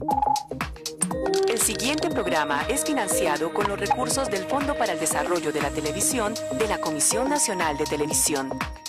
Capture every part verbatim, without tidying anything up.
El siguiente programa es financiado con los recursos del Fondo para el Desarrollo de la Televisión de la Comisión Nacional de Televisión.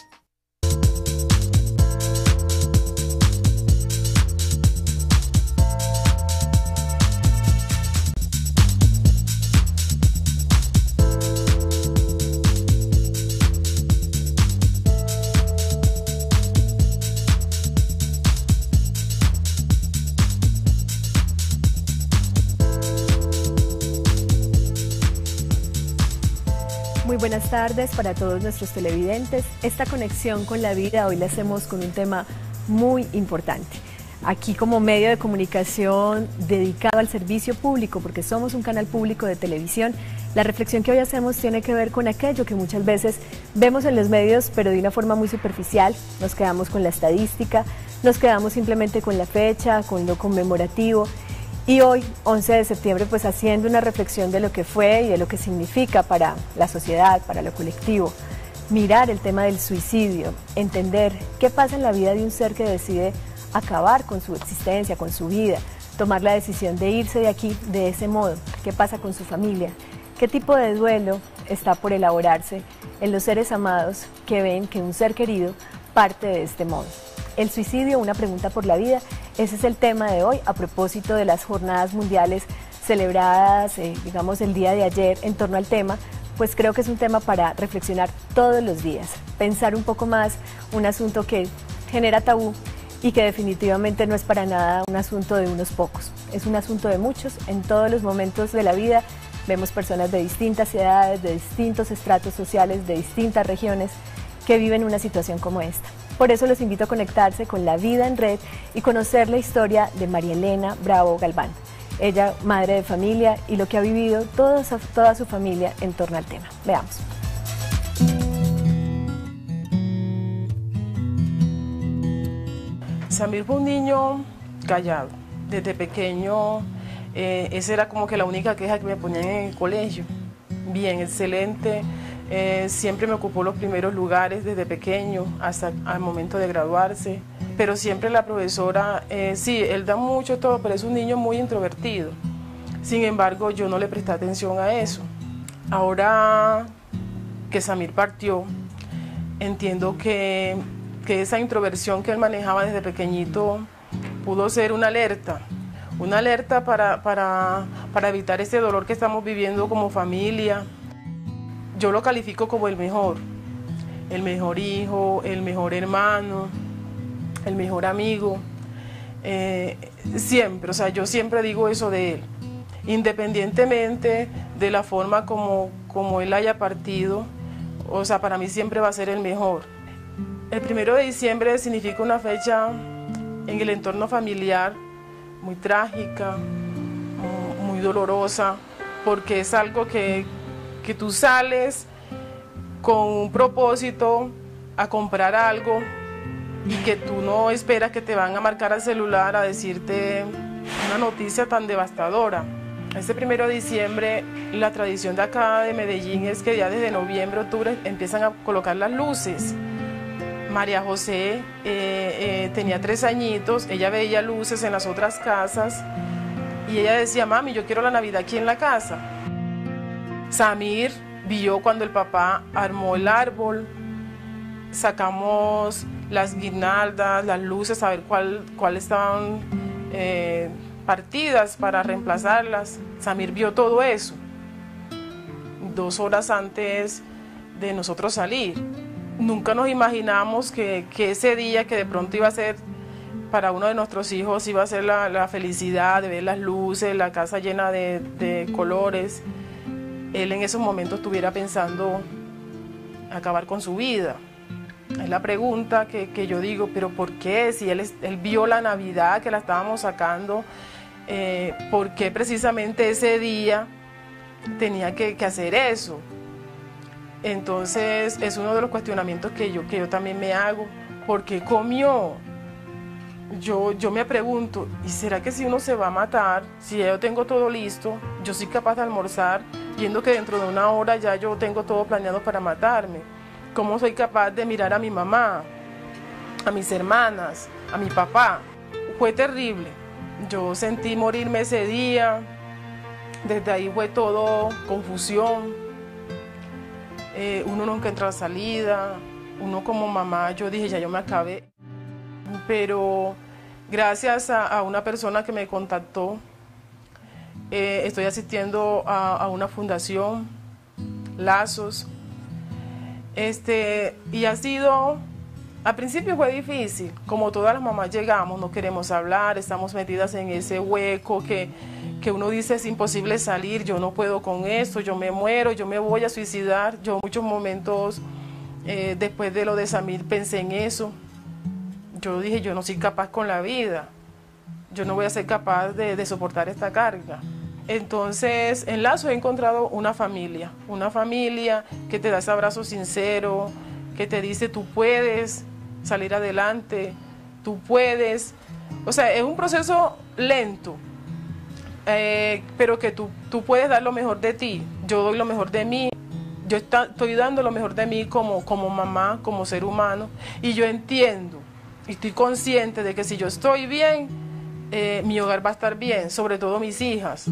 Muy buenas tardes para todos nuestros televidentes. Esta conexión con la vida hoy la hacemos con un tema muy importante. Aquí como medio de comunicación dedicado al servicio público, porque somos un canal público de televisión, la reflexión que hoy hacemos tiene que ver con aquello que muchas veces vemos en los medios, pero de una forma muy superficial. Nos quedamos con la estadística, nos quedamos simplemente con la fecha, con lo conmemorativo. Y hoy, once de septiembre, pues haciendo una reflexión de lo que fue y de lo que significa para la sociedad, para lo colectivo, mirar el tema del suicidio, entender qué pasa en la vida de un ser que decide acabar con su existencia, con su vida, tomar la decisión de irse de aquí de ese modo, qué pasa con su familia, qué tipo de duelo está por elaborarse en los seres amados que ven que un ser querido parte de este modo. El suicidio, una pregunta por la vida, ese es el tema de hoy a propósito de las jornadas mundiales celebradas, eh, digamos, el día de ayer en torno al tema, pues creo que es un tema para reflexionar todos los días, pensar un poco más, un asunto que genera tabú y que definitivamente no es para nada un asunto de unos pocos, es un asunto de muchos. En todos los momentos de la vida vemos personas de distintas edades, de distintos estratos sociales, de distintas regiones que viven una situación como esta. Por eso los invito a conectarse con La Vida en Red y conocer la historia de María Elena Bravo Galván. Ella, madre de familia, y lo que ha vivido toda su, toda su familia en torno al tema. Veamos. Samir fue un niño callado. Desde pequeño, eh, esa era como que la única queja que me ponían en el colegio. Bien, excelente. Eh, siempre me ocupó los primeros lugares desde pequeño hasta al momento de graduarse, pero siempre la profesora, eh, sí, él da mucho todo, pero es un niño muy introvertido. Sin embargo, yo no le presté atención a eso. Ahora que Samir partió, entiendo que, que esa introversión que él manejaba desde pequeñito pudo ser una alerta, una alerta para, para, para evitar ese dolor que estamos viviendo como familia. Yo lo califico como el mejor, el mejor hijo, el mejor hermano, el mejor amigo, eh, siempre, o sea, yo siempre digo eso de él, independientemente de la forma como, como él haya partido, o sea, para mí siempre va a ser el mejor. El primero de diciembre significa una fecha en el entorno familiar muy trágica, muy dolorosa, porque es algo que que tú sales con un propósito a comprar algo y que tú no esperas que te van a marcar al celular a decirte una noticia tan devastadora. Este primero de diciembre, la tradición de acá de Medellín es que ya desde noviembre, octubre empiezan a colocar las luces. María José eh, eh, tenía tres añitos, ella veía luces en las otras casas y ella decía, mami, yo quiero la Navidad aquí en la casa. Samir vio cuando el papá armó el árbol, sacamos las guirnaldas, las luces, a ver cuál, cuál estaban eh, partidas para reemplazarlas. Samir vio todo eso dos horas antes de nosotros salir. Nunca nos imaginamos que, que ese día que de pronto iba a ser para uno de nuestros hijos, iba a ser la, la felicidad de ver las luces, la casa llena de, de colores. Él en esos momentos estuviera pensando acabar con su vida. Es la pregunta que, que yo digo, pero ¿por qué? Si él, él vio la Navidad que la estábamos sacando, eh, ¿por qué precisamente ese día tenía que, que hacer eso? Entonces es uno de los cuestionamientos que yo, que yo también me hago. ¿Por qué comió? Yo, yo me pregunto, ¿y será que si uno se va a matar, si ya yo tengo todo listo, yo soy capaz de almorzar, viendo que dentro de una hora ya yo tengo todo planeado para matarme? ¿Cómo soy capaz de mirar a mi mamá, a mis hermanas, a mi papá? Fue terrible, yo sentí morirme ese día. Desde ahí fue todo confusión. Eh, uno nunca entra a salida. Uno como mamá, yo dije, ya yo me acabé. Pero gracias a, a una persona que me contactó, eh, estoy asistiendo a, a una fundación, Lazos. Este, y ha sido, al principio fue difícil, como todas las mamás llegamos, no queremos hablar, estamos metidas en ese hueco que, que uno dice es imposible salir, yo no puedo con esto, yo me muero, yo me voy a suicidar. Yo en muchos momentos, eh, después de lo de Samir, pensé en eso. Yo dije, yo no soy capaz con la vida, yo no voy a ser capaz de, de soportar esta carga. Entonces, en Lazo he encontrado una familia, una familia que te da ese abrazo sincero, que te dice, tú puedes salir adelante, tú puedes. O sea, es un proceso lento, eh, pero que tú, tú puedes dar lo mejor de ti. Yo doy lo mejor de mí, yo está, estoy dando lo mejor de mí como, como mamá, como ser humano, y yo entiendo, y estoy consciente de que si yo estoy bien, eh, mi hogar va a estar bien, sobre todo mis hijas.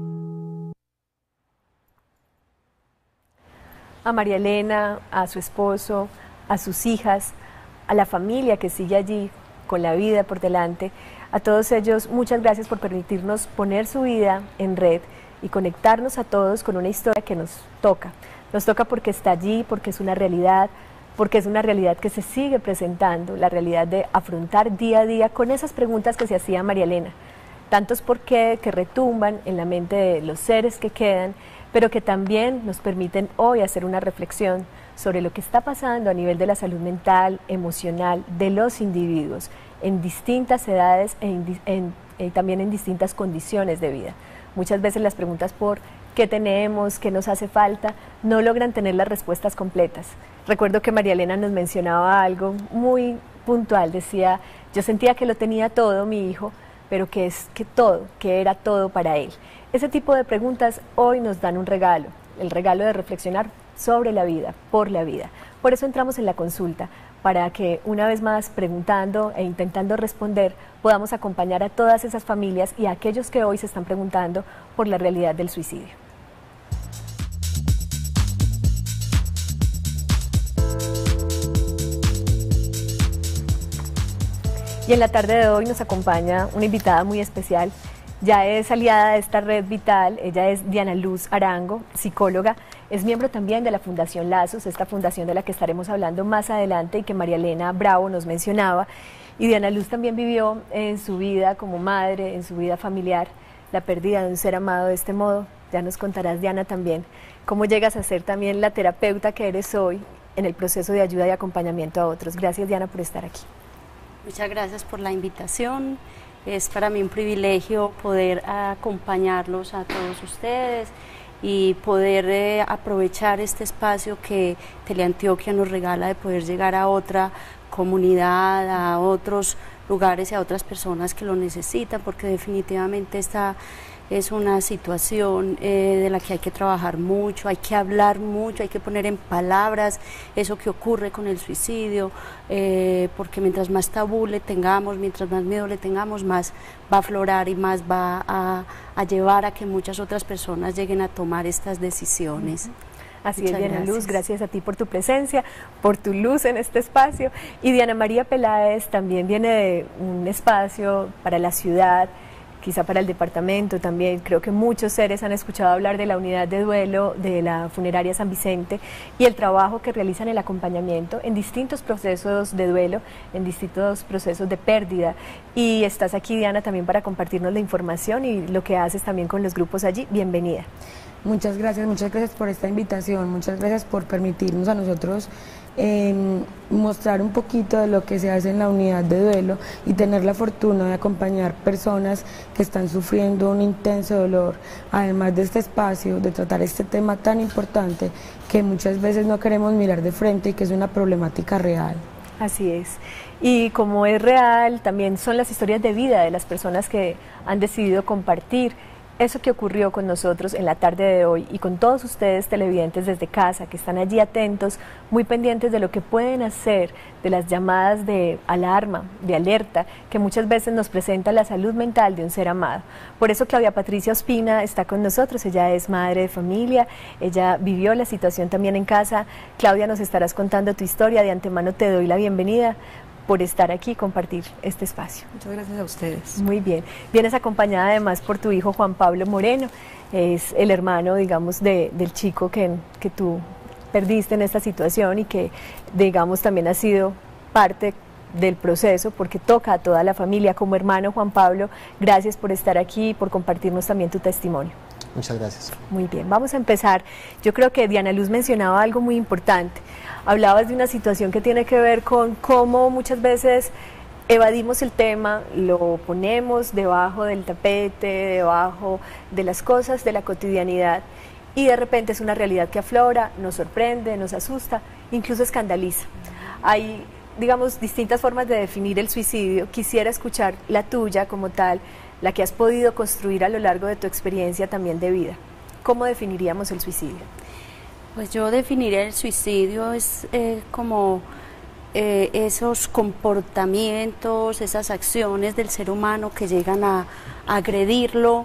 A María Elena, a su esposo, a sus hijas, a la familia que sigue allí con la vida por delante, a todos ellos, muchas gracias por permitirnos poner su vida en red y conectarnos a todos con una historia que nos toca. Nos toca porque está allí, porque es una realidad, porque es una realidad que se sigue presentando, la realidad de afrontar día a día con esas preguntas que se hacía María Elena, tantos por qué que retumban en la mente de los seres que quedan, pero que también nos permiten hoy hacer una reflexión sobre lo que está pasando a nivel de la salud mental, emocional de los individuos en distintas edades e en, en, eh, también en distintas condiciones de vida. Muchas veces las preguntas por qué tenemos, qué nos hace falta, no logran tener las respuestas completas. Recuerdo que María Elena nos mencionaba algo muy puntual, decía, yo sentía que lo tenía todo mi hijo, pero que es que todo, que era todo para él. Ese tipo de preguntas hoy nos dan un regalo, el regalo de reflexionar sobre la vida, por la vida. Por eso entramos en la consulta, para que una vez más preguntando e intentando responder, podamos acompañar a todas esas familias y a aquellos que hoy se están preguntando por la realidad del suicidio. Y en la tarde de hoy nos acompaña una invitada muy especial. Ya es aliada de esta red vital, ella es Diana Luz Arango, psicóloga, es miembro también de la Fundación Lazos, esta fundación de la que estaremos hablando más adelante y que María Elena Bravo nos mencionaba. Y Diana Luz también vivió en su vida como madre, en su vida familiar, la pérdida de un ser amado de este modo. Ya nos contarás, Diana, también cómo llegas a ser también la terapeuta que eres hoy en el proceso de ayuda y acompañamiento a otros. Gracias, Diana, por estar aquí. Muchas gracias por la invitación. Es para mí un privilegio poder acompañarlos a todos ustedes y poder eh, aprovechar este espacio que Teleantioquia nos regala de poder llegar a otra comunidad, a otros lugares y a otras personas que lo necesitan, porque definitivamente esta es una situación eh, de la que hay que trabajar mucho, hay que hablar mucho, hay que poner en palabras eso que ocurre con el suicidio, eh, porque mientras más tabú le tengamos, mientras más miedo le tengamos, más va a aflorar y más va a, a llevar a que muchas otras personas lleguen a tomar estas decisiones. Uh-huh. Así Muchas es, Diana gracias. Luz, gracias a ti por tu presencia, por tu luz en este espacio. Y Diana María Peláez también viene de un espacio para la ciudad, quizá para el departamento también. Creo que muchos seres han escuchado hablar de la unidad de duelo de la funeraria San Vicente y el trabajo que realizan el acompañamiento en distintos procesos de duelo, en distintos procesos de pérdida. Y estás aquí, Diana, también para compartirnos la información y lo que haces también con los grupos allí. Bienvenida. Muchas gracias, muchas gracias por esta invitación, muchas gracias por permitirnos a nosotros eh, mostrar un poquito de lo que se hace en la unidad de duelo y tener la fortuna de acompañar personas que están sufriendo un intenso dolor, además de este espacio, de tratar este tema tan importante que muchas veces no queremos mirar de frente y que es una problemática real. Así es. Y como es real, también son las historias de vida de las personas que han decidido compartir eso que ocurrió con nosotros en la tarde de hoy y con todos ustedes televidentes desde casa que están allí atentos, muy pendientes de lo que pueden hacer, de las llamadas de alarma, de alerta, que muchas veces nos presenta la salud mental de un ser amado. Por eso Claudia Patricia Ospina está con nosotros, ella es madre de familia, ella vivió la situación también en casa. Claudia, nos estarás contando tu historia, de antemano te doy la bienvenida por estar aquí y compartir este espacio. Muchas gracias a ustedes. Muy bien. Vienes acompañada además por tu hijo Juan Pablo Moreno, es el hermano, digamos, de, del chico que, que tú perdiste en esta situación y que, digamos, también ha sido parte del proceso porque toca a toda la familia. Como hermano, Juan Pablo, gracias por estar aquí y por compartirnos también tu testimonio. Muchas gracias. Muy bien, vamos a empezar. Yo creo que Diana Luz mencionaba algo muy importante. Hablabas de una situación que tiene que ver con cómo muchas veces evadimos el tema, lo ponemos debajo del tapete, debajo de las cosas de la cotidianidad y de repente es una realidad que aflora, nos sorprende, nos asusta, incluso escandaliza. Hay, digamos, distintas formas de definir el suicidio. Quisiera escuchar la tuya como tal, la que has podido construir a lo largo de tu experiencia también de vida. ¿Cómo definiríamos el suicidio? Pues yo definiría el suicidio es eh, como eh, esos comportamientos, esas acciones del ser humano que llegan a, a agredirlo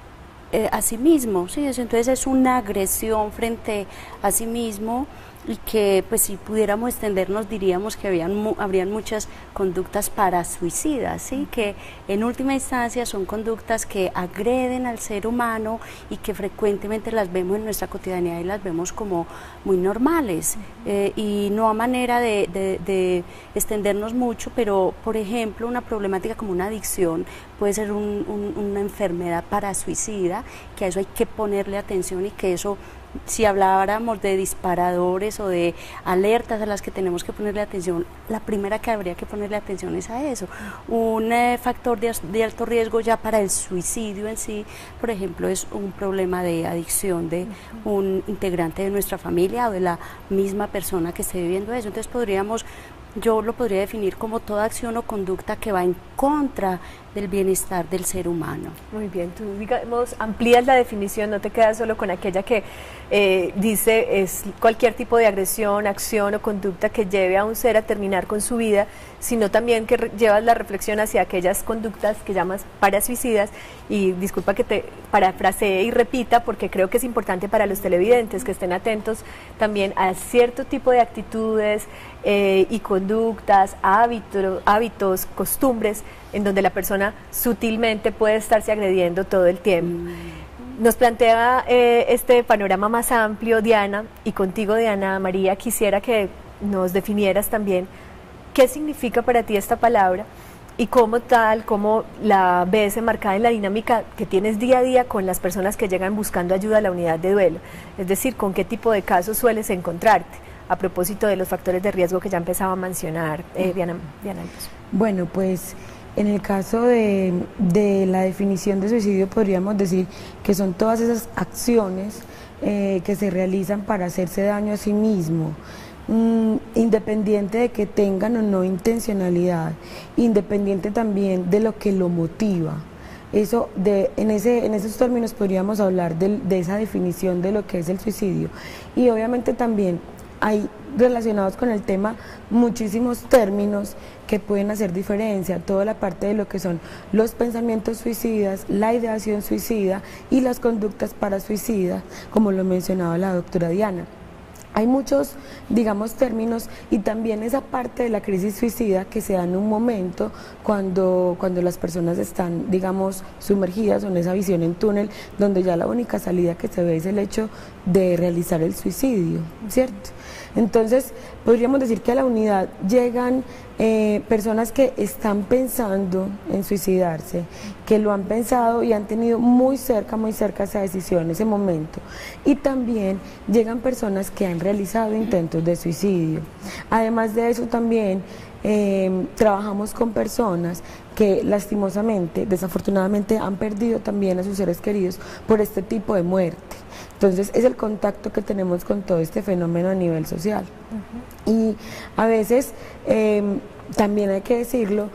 eh, a sí mismo, ¿sí? Entonces es una agresión frente a sí mismo y que pues si pudiéramos extendernos diríamos que habían, mu habrían muchas conductas parasuicidas, ¿sí? Que en última instancia son conductas que agreden al ser humano y que frecuentemente las vemos en nuestra cotidianidad y las vemos como muy normales eh, y no a manera de, de, de extendernos mucho, pero por ejemplo una problemática como una adicción puede ser un, un, una enfermedad parasuicida, que a eso hay que ponerle atención y que eso, si habláramos de disparadores o de alertas a las que tenemos que ponerle atención, la primera que habría que ponerle atención es a eso. Un eh, factor de, de alto riesgo ya para el suicidio en sí, por ejemplo, es un problema de adicción de un integrante de nuestra familia o de la misma persona que esté viviendo eso. Entonces podríamos, yo lo podría definir como toda acción o conducta que va en contra del bienestar del ser humano. Muy bien, tú digamos amplías la definición, no te quedas solo con aquella que eh, dice es cualquier tipo de agresión, acción o conducta que lleve a un ser a terminar con su vida, sino también que llevas la reflexión hacia aquellas conductas que llamas parasuicidas. Y disculpa que te parafrasee y repita porque creo que es importante para los televidentes que estén atentos también a cierto tipo de actitudes eh, y conductas, hábitos, hábitos, costumbres en donde la persona sutilmente puede estarse agrediendo todo el tiempo. Mm. Nos plantea eh, este panorama más amplio, Diana, y contigo, Diana María, quisiera que nos definieras también qué significa para ti esta palabra y cómo tal, cómo la ves enmarcada en la dinámica que tienes día a día con las personas que llegan buscando ayuda a la unidad de duelo, es decir, con qué tipo de casos sueles encontrarte, a propósito de los factores de riesgo que ya empezaba a mencionar eh, Diana, Diana. Bueno, pues en el caso de, de la definición de suicidio podríamos decir que son todas esas acciones eh, que se realizan para hacerse daño a sí mismo, mm, independiente de que tengan o no intencionalidad, independiente también de lo que lo motiva. Eso de, en, ese, en esos términos podríamos hablar de, de esa definición de lo que es el suicidio. Y obviamente también hay relacionados con el tema muchísimos términos que pueden hacer diferencia, toda la parte de lo que son los pensamientos suicidas, la ideación suicida y las conductas parasuicidas, como lo mencionaba la doctora Diana. Hay muchos, digamos, términos y también esa parte de la crisis suicida que se da en un momento cuando, cuando las personas están, digamos, sumergidas en esa visión en túnel, donde ya la única salida que se ve es el hecho de realizar el suicidio, ¿cierto? Entonces, podríamos decir que a la unidad llegan eh, personas que están pensando en suicidarse, que lo han pensado y han tenido muy cerca, muy cerca esa decisión, ese momento. Y también llegan personas que han realizado intentos de suicidio. Además de eso también eh, trabajamos con personas que lastimosamente, desafortunadamente han perdido también a sus seres queridos por este tipo de muerte. Entonces es el contacto que tenemos con todo este fenómeno a nivel social. Uh-huh. Y a veces, eh, también hay que decirlo,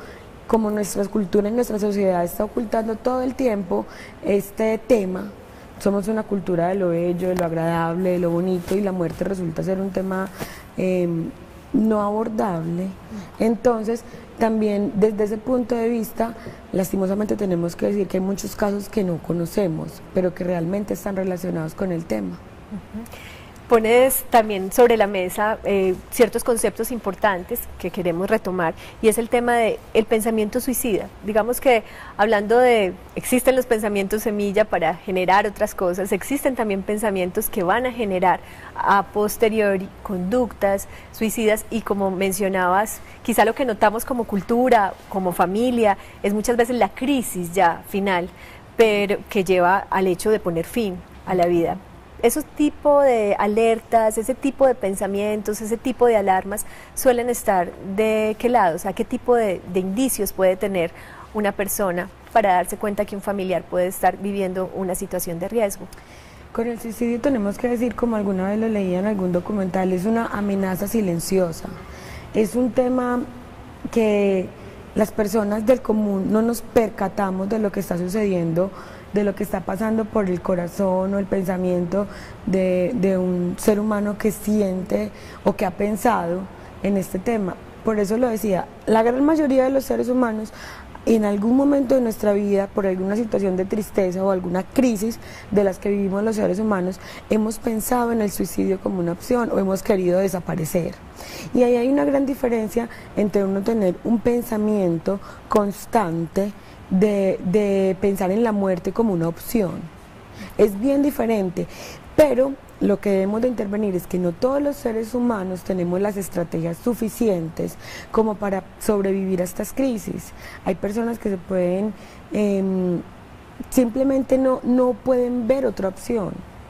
como nuestra cultura y nuestra sociedad está ocultando todo el tiempo este tema, somos una cultura de lo bello, de lo agradable, de lo bonito, y la muerte resulta ser un tema eh, no abordable. Entonces, también desde ese punto de vista, lastimosamente tenemos que decir que hay muchos casos que no conocemos, pero que realmente están relacionados con el tema. Uh-huh. Pones también sobre la mesa eh, ciertos conceptos importantes que queremos retomar, y es el tema del pensamiento suicida. Digamos que hablando de, existen los pensamientos semilla para generar otras cosas, existen también pensamientos que van a generar a posteriori conductas suicidas, y como mencionabas, quizá lo que notamos como cultura, como familia, es muchas veces la crisis ya final, pero que lleva al hecho de poner fin a la vida. Esos tipos de alertas, ese tipo de pensamientos, ese tipo de alarmas suelen estar ¿de qué lado? O sea, ¿qué tipo de, de indicios puede tener una persona para darse cuenta que un familiar puede estar viviendo una situación de riesgo? Con el suicidio tenemos que decir, como alguna vez lo leía en algún documental, es una amenaza silenciosa. Es un tema que las personas del común no nos percatamos de lo que está sucediendo, de lo que está pasando por el corazón o el pensamiento de, de un ser humano que siente o que ha pensado en este tema. Por eso lo decía, la gran mayoría de los seres humanos en algún momento de nuestra vida, por alguna situación de tristeza o alguna crisis de las que vivimos los seres humanos, hemos pensado en el suicidio como una opción o hemos querido desaparecer. Y ahí hay una gran diferencia entre uno tener un pensamiento constante De, de pensar en la muerte como una opción. Es bien diferente, pero lo que debemos de intervenir es que no todos los seres humanos tenemos las estrategias suficientes como para sobrevivir a estas crisis. Hay personas que se pueden, eh, simplemente no, no pueden ver otra opción.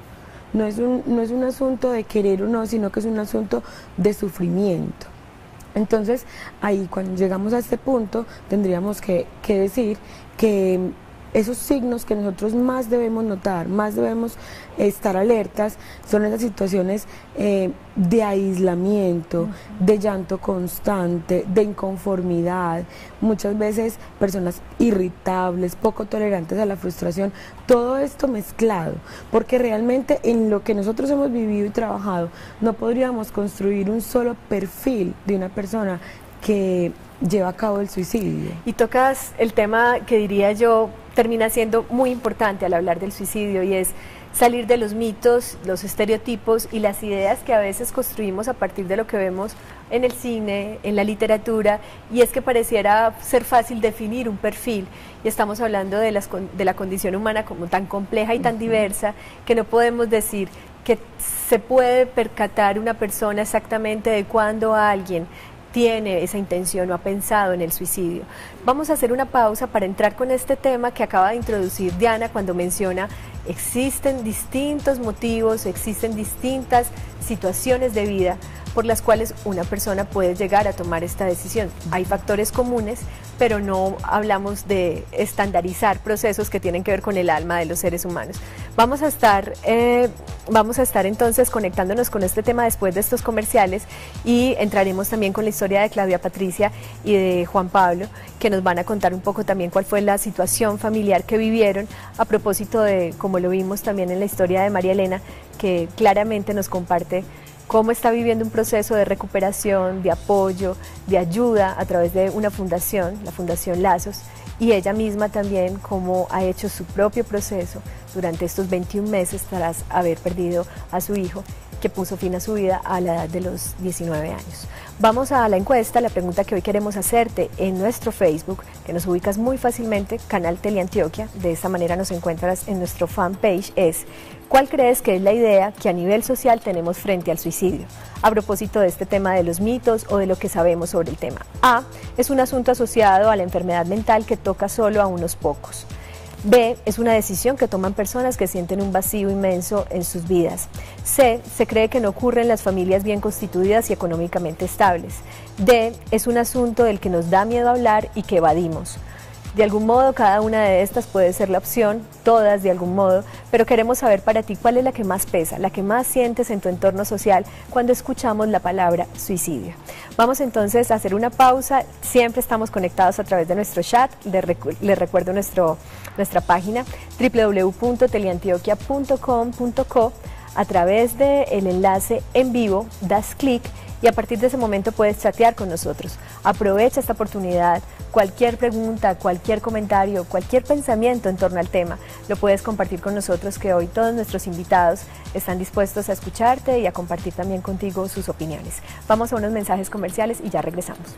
No es un, no es un asunto de querer o no, sino que es un asunto de sufrimiento. Entonces, ahí cuando llegamos a este punto, tendríamos que, que decir que esos signos que nosotros más debemos notar, más debemos estar alertas, son esas situaciones eh, de aislamiento, uh-huh. de llanto constante, de inconformidad, muchas veces personas irritables, poco tolerantes a la frustración, todo esto mezclado, porque realmente en lo que nosotros hemos vivido y trabajado, no podríamos construir un solo perfil de una persona que lleva a cabo el suicidio. Y tocas el tema que diría yo termina siendo muy importante al hablar del suicidio, y es salir de los mitos, los estereotipos y las ideas que a veces construimos a partir de lo que vemos en el cine, en la literatura, y es que pareciera ser fácil definir un perfil, y estamos hablando de, las, de la condición humana como tan compleja y tan diversa que no podemos decir que se puede percatar una persona exactamente de cuándo alguien tiene esa intención o ha pensado en el suicidio. Vamos a hacer una pausa para entrar con este tema que acaba de introducir Diana cuando menciona existen distintos motivos, existen distintas situaciones de vida por las cuales una persona puede llegar a tomar esta decisión. Hay factores comunes, pero no hablamos de estandarizar procesos que tienen que ver con el alma de los seres humanos. Vamos a estar, eh, vamos a estar entonces conectándonos con este tema después de estos comerciales, y entraremos también con la historia de Claudia Patricia y de Juan Pablo, que nos van a contar un poco también cuál fue la situación familiar que vivieron a propósito de, como lo vimos también en la historia de María Elena, que claramente nos comparte cómo está viviendo un proceso de recuperación, de apoyo, de ayuda a través de una fundación, la Fundación Lazos, y ella misma también cómo ha hecho su propio proceso durante estos veintiún meses tras haber perdido a su hijo, que puso fin a su vida a la edad de los diecinueve años. Vamos a la encuesta, la pregunta que hoy queremos hacerte en nuestro Facebook, que nos ubicas muy fácilmente, Canal Teleantioquia, de esta manera nos encuentras en nuestro fanpage, es: ¿cuál crees que es la idea que a nivel social tenemos frente al suicidio? A propósito de este tema de los mitos o de lo que sabemos sobre el tema. A, es un asunto asociado a la enfermedad mental que toca solo a unos pocos. B, es una decisión que toman personas que sienten un vacío inmenso en sus vidas. C, se cree que no ocurre en las familias bien constituidas y económicamente estables. D, es un asunto del que nos da miedo hablar y que evadimos. De algún modo, cada una de estas puede ser la opción, todas de algún modo, pero queremos saber para ti cuál es la que más pesa, la que más sientes en tu entorno social cuando escuchamos la palabra suicidio. Vamos entonces a hacer una pausa, siempre estamos conectados a través de nuestro chat, les, recu les recuerdo nuestro, nuestra página w w w punto teleantioquia punto com punto co. A través del enlace en vivo das clic y a partir de ese momento puedes chatear con nosotros. Aprovecha esta oportunidad, cualquier pregunta, cualquier comentario, cualquier pensamiento en torno al tema, lo puedes compartir con nosotros, que hoy todos nuestros invitados están dispuestos a escucharte y a compartir también contigo sus opiniones. Vamos a unos mensajes comerciales y ya regresamos.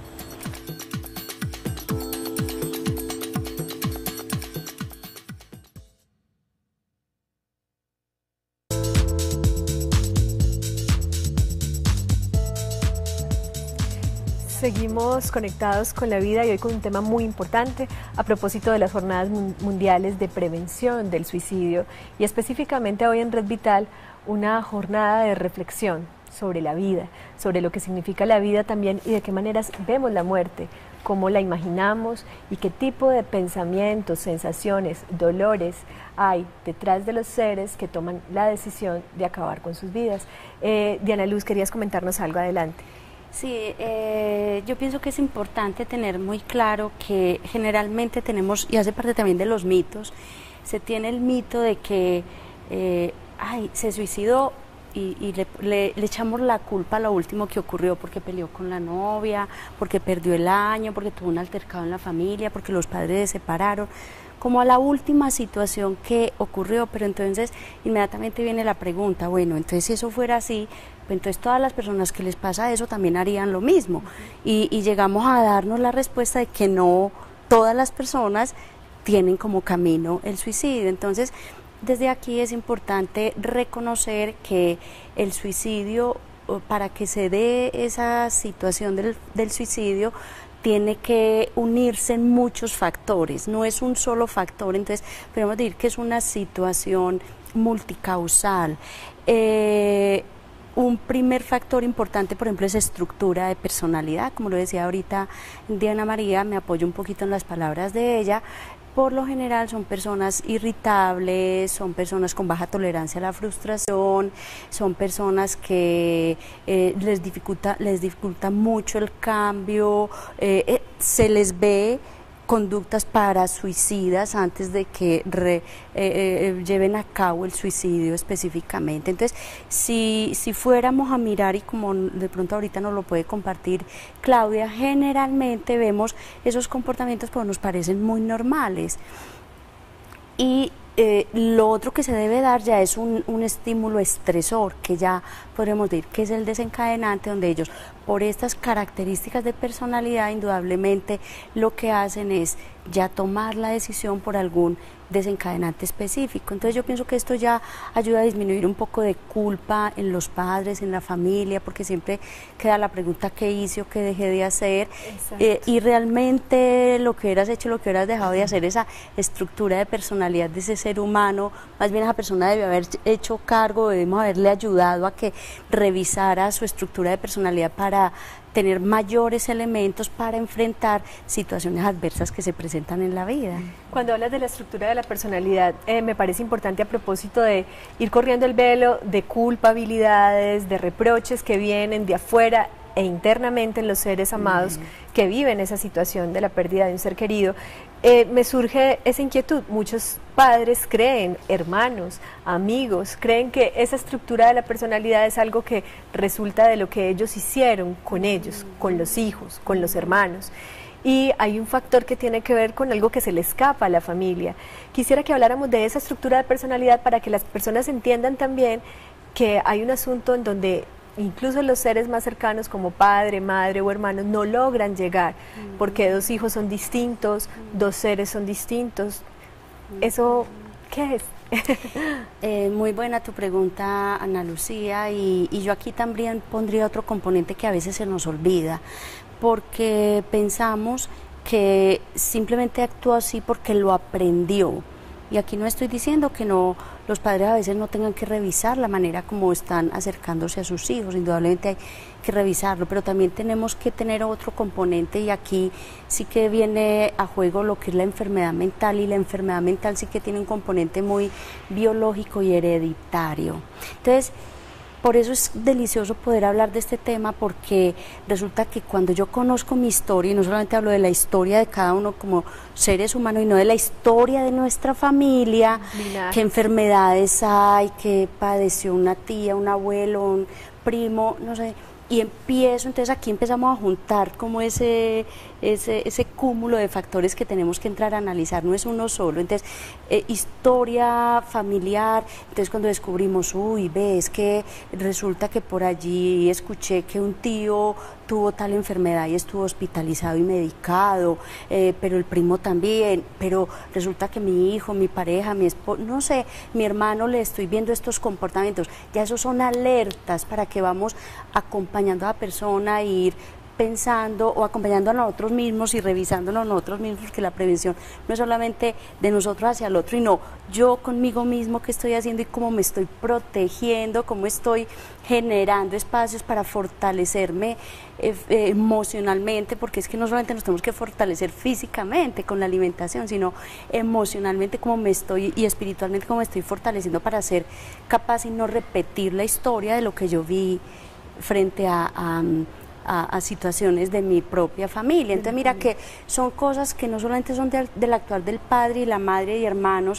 Seguimos conectados con la vida y hoy con un tema muy importante a propósito de las jornadas mundiales de prevención del suicidio y específicamente hoy en Red Vital una jornada de reflexión sobre la vida, sobre lo que significa la vida también y de qué maneras vemos la muerte, cómo la imaginamos y qué tipo de pensamientos, sensaciones, dolores hay detrás de los seres que toman la decisión de acabar con sus vidas. Eh, Diana Luz, querías comentarnos algo, adelante. Sí, eh, yo pienso que es importante tener muy claro que generalmente tenemos, y hace parte también de los mitos, se tiene el mito de que, eh, ay, se suicidó y, y le, le, le echamos la culpa a lo último que ocurrió, porque peleó con la novia, porque perdió el año, porque tuvo un altercado en la familia, porque los padres se separaron, como a la última situación que ocurrió, pero entonces inmediatamente viene la pregunta, bueno, entonces si eso fuera así, entonces todas las personas que les pasa eso también harían lo mismo, y, y llegamos a darnos la respuesta de que no todas las personas tienen como camino el suicidio. Entonces desde aquí es importante reconocer que el suicidio, para que se dé esa situación del, del suicidio, tiene que unirse en muchos factores, no es un solo factor, entonces podemos decir que es una situación multicausal. Eh, Un primer factor importante, por ejemplo, es estructura de personalidad, como lo decía ahorita Diana María, me apoyo un poquito en las palabras de ella. Por lo general son personas irritables, son personas con baja tolerancia a la frustración, son personas que eh, les dificulta, les dificulta mucho el cambio, eh, eh, se les ve conductas para suicidas antes de que re, eh, eh, lleven a cabo el suicidio específicamente. Entonces, si, si fuéramos a mirar, y como de pronto ahorita nos lo puede compartir Claudia, generalmente vemos esos comportamientos porque nos parecen muy normales. Y eh, lo otro que se debe dar ya es un, un estímulo estresor, que ya podremos decir que es el desencadenante, donde ellos, por estas características de personalidad, indudablemente lo que hacen es ya tomar la decisión por algún desencadenante específico. Entonces yo pienso que esto ya ayuda a disminuir un poco de culpa en los padres, en la familia, porque siempre queda la pregunta ¿qué hice o qué dejé de hacer? Eh, y realmente lo que hubieras hecho, lo que hubieras dejado de hacer, esa estructura de personalidad de ese ser humano, más bien esa persona debe haber hecho cargo, debemos haberle ayudado a que revisara su estructura de personalidad para tener mayores elementos para enfrentar situaciones adversas que se presentan en la vida. Cuando hablas de la estructura de la personalidad, eh, me parece importante a propósito de ir corriendo el velo de culpabilidades, de reproches que vienen de afuera e internamente en los seres amados mm. que viven esa situación de la pérdida de un ser querido. Eh, me surge esa inquietud, muchos padres creen, hermanos, amigos, creen que esa estructura de la personalidad es algo que resulta de lo que ellos hicieron con ellos, con los hijos, con los hermanos. Y hay un factor que tiene que ver con algo que se le escapa a la familia. Quisiera que habláramos de esa estructura de personalidad para que las personas entiendan también que hay un asunto en donde incluso los seres más cercanos como padre, madre o hermano no logran llegar, mm. porque dos hijos son distintos, mm. dos seres son distintos. Mm. ¿Eso qué es? eh, muy buena tu pregunta, Ana Lucía, y, y yo aquí también pondría otro componente que a veces se nos olvida, porque pensamos que simplemente actuó así porque lo aprendió. Y aquí no estoy diciendo que no, los padres a veces no tengan que revisar la manera como están acercándose a sus hijos, indudablemente hay que revisarlo, pero también tenemos que tener otro componente, y aquí sí que viene a juego lo que es la enfermedad mental, y la enfermedad mental sí que tiene un componente muy biológico y hereditario. Entonces, por eso es delicioso poder hablar de este tema, porque resulta que cuando yo conozco mi historia, y no solamente hablo de la historia de cada uno como seres humanos, sino de la historia de nuestra familia, Linares. Qué enfermedades hay, qué padeció una tía, un abuelo, un primo, no sé, y empiezo, entonces aquí empezamos a juntar como ese, ese, ese cúmulo de factores que tenemos que entrar a analizar, no es uno solo. Entonces, eh, historia familiar, entonces cuando descubrimos, uy, ves que resulta que por allí escuché que un tío tuvo tal enfermedad y estuvo hospitalizado y medicado, eh, pero el primo también, pero resulta que mi hijo, mi pareja, mi esposo, no sé, mi hermano, le estoy viendo estos comportamientos, ya esos son alertas para que vamos acompañando a la persona a ir pensando o acompañando a nosotros mismos y revisándonos nosotros mismos, porque la prevención no es solamente de nosotros hacia el otro, y no yo conmigo mismo qué estoy haciendo y cómo me estoy protegiendo, cómo estoy generando espacios para fortalecerme eh, eh, emocionalmente, porque es que no solamente nos tenemos que fortalecer físicamente con la alimentación, sino emocionalmente cómo me estoy y espiritualmente cómo me estoy fortaleciendo para ser capaz y no repetir la historia de lo que yo vi frente a, a A, a situaciones de mi propia familia. Entonces mira que son cosas que no solamente son de, del actuar del padre y la madre y hermanos,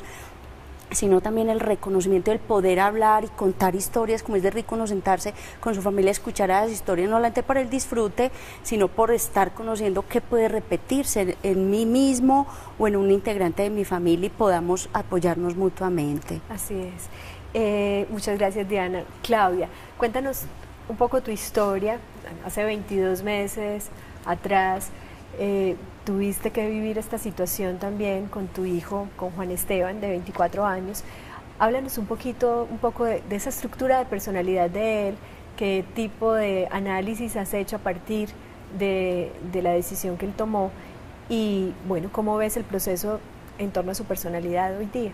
sino también el reconocimiento del poder hablar y contar historias, como es de rico uno sentarse con su familia a escuchar a las historias, no solamente por el disfrute, sino por estar conociendo qué puede repetirse en, en mí mismo o en un integrante de mi familia, y podamos apoyarnos mutuamente. Así es. Eh, muchas gracias, Diana. Claudia, cuéntanos un poco tu historia. Hace veintidós meses atrás eh, tuviste que vivir esta situación también con tu hijo, con Juan Esteban, de veinticuatro años. Háblanos un poquito, un poco de, de esa estructura de personalidad de él, qué tipo de análisis has hecho a partir de, de la decisión que él tomó, y bueno, cómo ves el proceso en torno a su personalidad hoy día.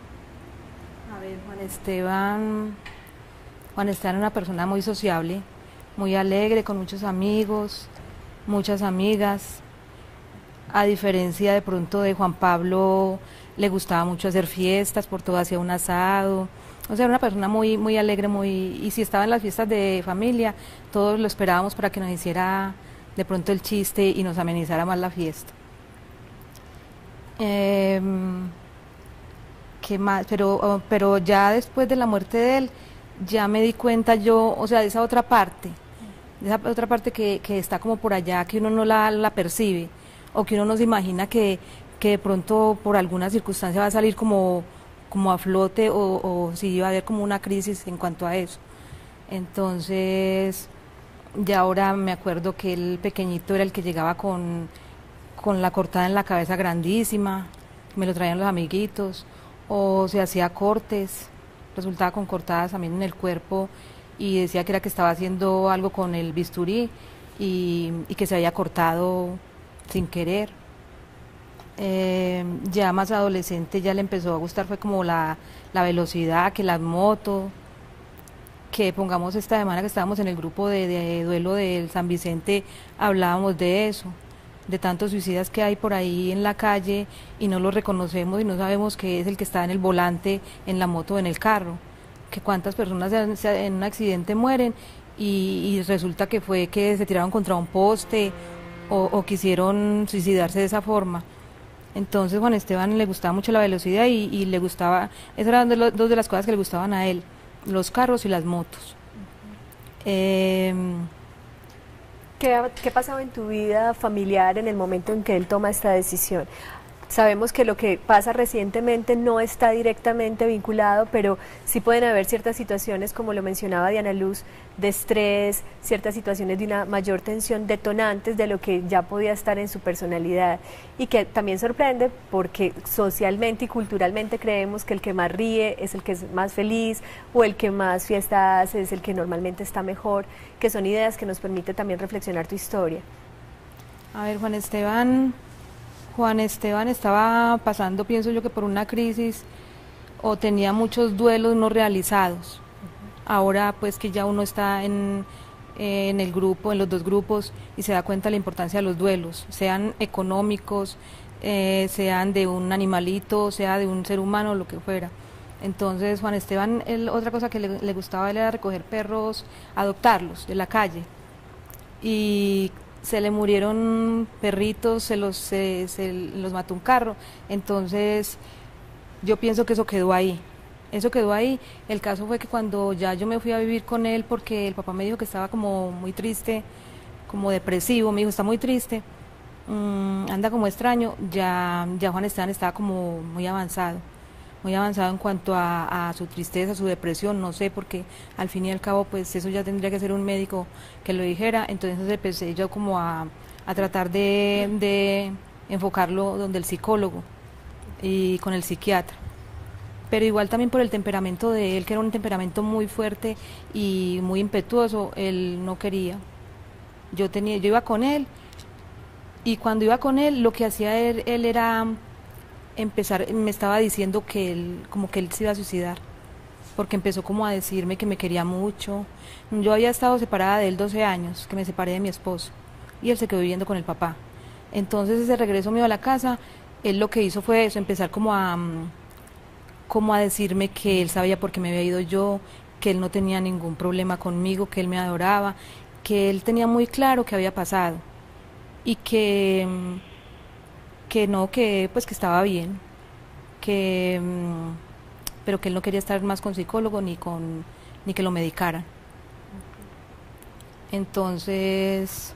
A ver, Juan Esteban, Juan Esteban era una persona muy sociable, muy alegre, con muchos amigos, muchas amigas. A diferencia de pronto de Juan Pablo, le gustaba mucho hacer fiestas, por todo hacía un asado. O sea, era una persona muy, muy alegre, muy, y si estaba en las fiestas de familia, todos lo esperábamos para que nos hiciera de pronto el chiste y nos amenizara más la fiesta. Eh, ¿Qué más? Pero, pero ya después de la muerte de él, ya me di cuenta yo, o sea, de esa otra parte, de esa otra parte que, que está como por allá, que uno no la, la percibe, o que uno no se imagina que, que de pronto por alguna circunstancia va a salir como, como a flote, o, o si va a haber como una crisis en cuanto a eso. Entonces, ya ahora me acuerdo que el pequeñito era el que llegaba con, con la cortada en la cabeza grandísima, me lo traían los amiguitos, o se hacía cortes, resultaba con cortadas también en el cuerpo, y decía que era que estaba haciendo algo con el bisturí y, y que se había cortado sin querer. Eh, ya más adolescente ya le empezó a gustar, fue como la, la velocidad, que las motos, que pongamos esta semana que estábamos en el grupo de, de duelo del San Vicente, hablábamos de eso, de tantos suicidas que hay por ahí en la calle y no los reconocemos y no sabemos que es el que está en el volante, en la moto o en el carro, que cuántas personas en, en un accidente mueren y, y resulta que fue que se tiraron contra un poste o, o quisieron suicidarse de esa forma. Entonces Juan Esteban le gustaba mucho la velocidad y, y le gustaba, esas eran de lo, dos de las cosas que le gustaban a él, los carros y las motos. Uh-huh. eh, ¿Qué, ¿Qué pasaba en tu vida familiar en el momento en que él toma esta decisión? Sabemos que lo que pasa recientemente no está directamente vinculado, pero sí pueden haber ciertas situaciones, como lo mencionaba Diana Luz, de estrés, ciertas situaciones de una mayor tensión, detonantes de lo que ya podía estar en su personalidad, y que también sorprende porque socialmente y culturalmente creemos que el que más ríe es el que es más feliz, o el que más fiesta hace es el que normalmente está mejor, que son ideas que nos permite también reflexionar tu historia. A ver, Juan Esteban... Juan Esteban estaba pasando, pienso yo, que por una crisis, o tenía muchos duelos no realizados. Ahora pues que ya uno está en, en el grupo, en los dos grupos, y se da cuenta de la importancia de los duelos, sean económicos, eh, sean de un animalito, sea de un ser humano, lo que fuera. Entonces Juan Esteban, él, otra cosa que le, le gustaba a él era recoger perros, adoptarlos de la calle, y se le murieron perritos, se los, se, se los mató un carro. Entonces yo pienso que eso quedó ahí, eso quedó ahí. El caso fue que cuando ya yo me fui a vivir con él, porque el papá me dijo que estaba como muy triste, como depresivo, me dijo, está muy triste, mmm, anda como extraño, ya, ya Juan Esteban estaba como muy avanzado, muy avanzado en cuanto a, a su tristeza, su depresión, no sé, porque al fin y al cabo pues eso ya tendría que ser un médico que lo dijera. Entonces empecé yo como a, a tratar de, de enfocarlo donde el psicólogo y con el psiquiatra, pero igual también por el temperamento de él, que era un temperamento muy fuerte y muy impetuoso, él no quería. Yo tenía, yo iba con él, y cuando iba con él lo que hacía él, él era empezar, me estaba diciendo que él, como que él se iba a suicidar, porque empezó como a decirme que me quería mucho. Yo había estado separada de él doce años, que me separé de mi esposo, y él se quedó viviendo con el papá. Entonces ese regreso mío a la casa, él lo que hizo fue eso, empezar como a, como a decirme que él sabía por qué me había ido yo, que él no tenía ningún problema conmigo, que él me adoraba, que él tenía muy claro qué había pasado, y que... que no, que pues que estaba bien, que pero que él no quería estar más con psicólogo ni con ni que lo medicaran. Entonces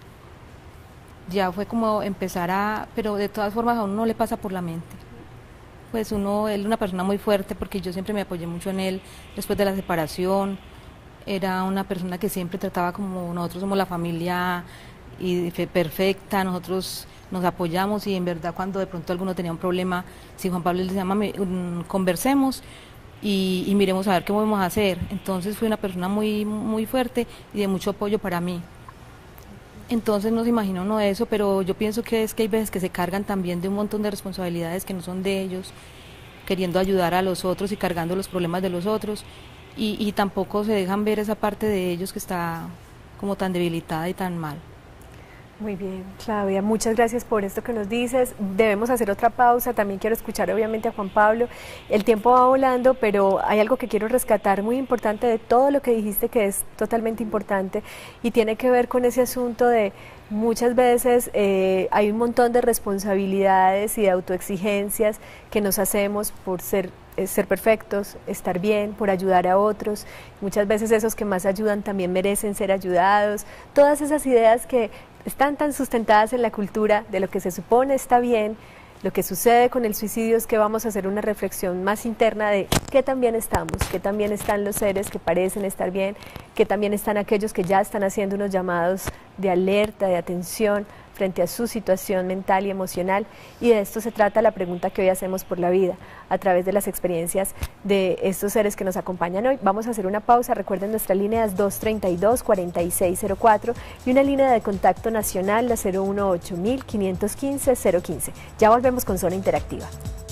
ya fue como empezar a, pero de todas formas a uno no le pasa por la mente. Pues uno, él es una persona muy fuerte, porque yo siempre me apoyé mucho en él después de la separación. Era una persona que siempre trataba como nosotros somos la familia y perfecta, nosotros nos apoyamos, y en verdad cuando de pronto alguno tenía un problema, si Juan Pablo le decía, mami, um, conversemos y, y miremos a ver qué podemos hacer. Entonces fue una persona muy, muy fuerte y de mucho apoyo para mí. Entonces no se imagina uno eso, pero yo pienso que es que hay veces que se cargan también de un montón de responsabilidades que no son de ellos, queriendo ayudar a los otros y cargando los problemas de los otros, y, y tampoco se dejan ver esa parte de ellos que está como tan debilitada y tan mal. Muy bien, Claudia, muchas gracias por esto que nos dices. Debemos hacer otra pausa, también quiero escuchar obviamente a Juan Pablo. El tiempo va volando, pero hay algo que quiero rescatar muy importante de todo lo que dijiste, que es totalmente importante, y tiene que ver con ese asunto de muchas veces eh, hay un montón de responsabilidades y de autoexigencias que nos hacemos por ser ser perfectos, estar bien, por ayudar a otros. Muchas veces esos que más ayudan también merecen ser ayudados. Todas esas ideas que están tan sustentadas en la cultura de lo que se supone está bien. Lo que sucede con el suicidio es que vamos a hacer una reflexión más interna de qué tan bien estamos, qué tan bien están los seres que parecen estar bien, qué tan bien están aquellos que ya están haciendo unos llamados de alerta, de atención frente a su situación mental y emocional. Y de esto se trata la pregunta que hoy hacemos por la vida, a través de las experiencias de estos seres que nos acompañan hoy. Vamos a hacer una pausa. Recuerden, nuestra línea es dos treinta y dos, cuarenta y seis cero cuatro y una línea de contacto nacional, la cero uno ocho mil quinientos quince cero quince. Ya volvemos con Zona Interactiva.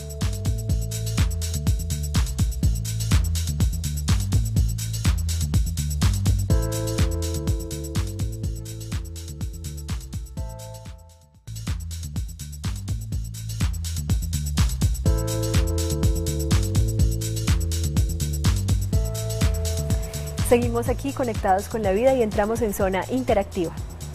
Seguimos aquí conectados con la vida y entramos en Zona Interactiva.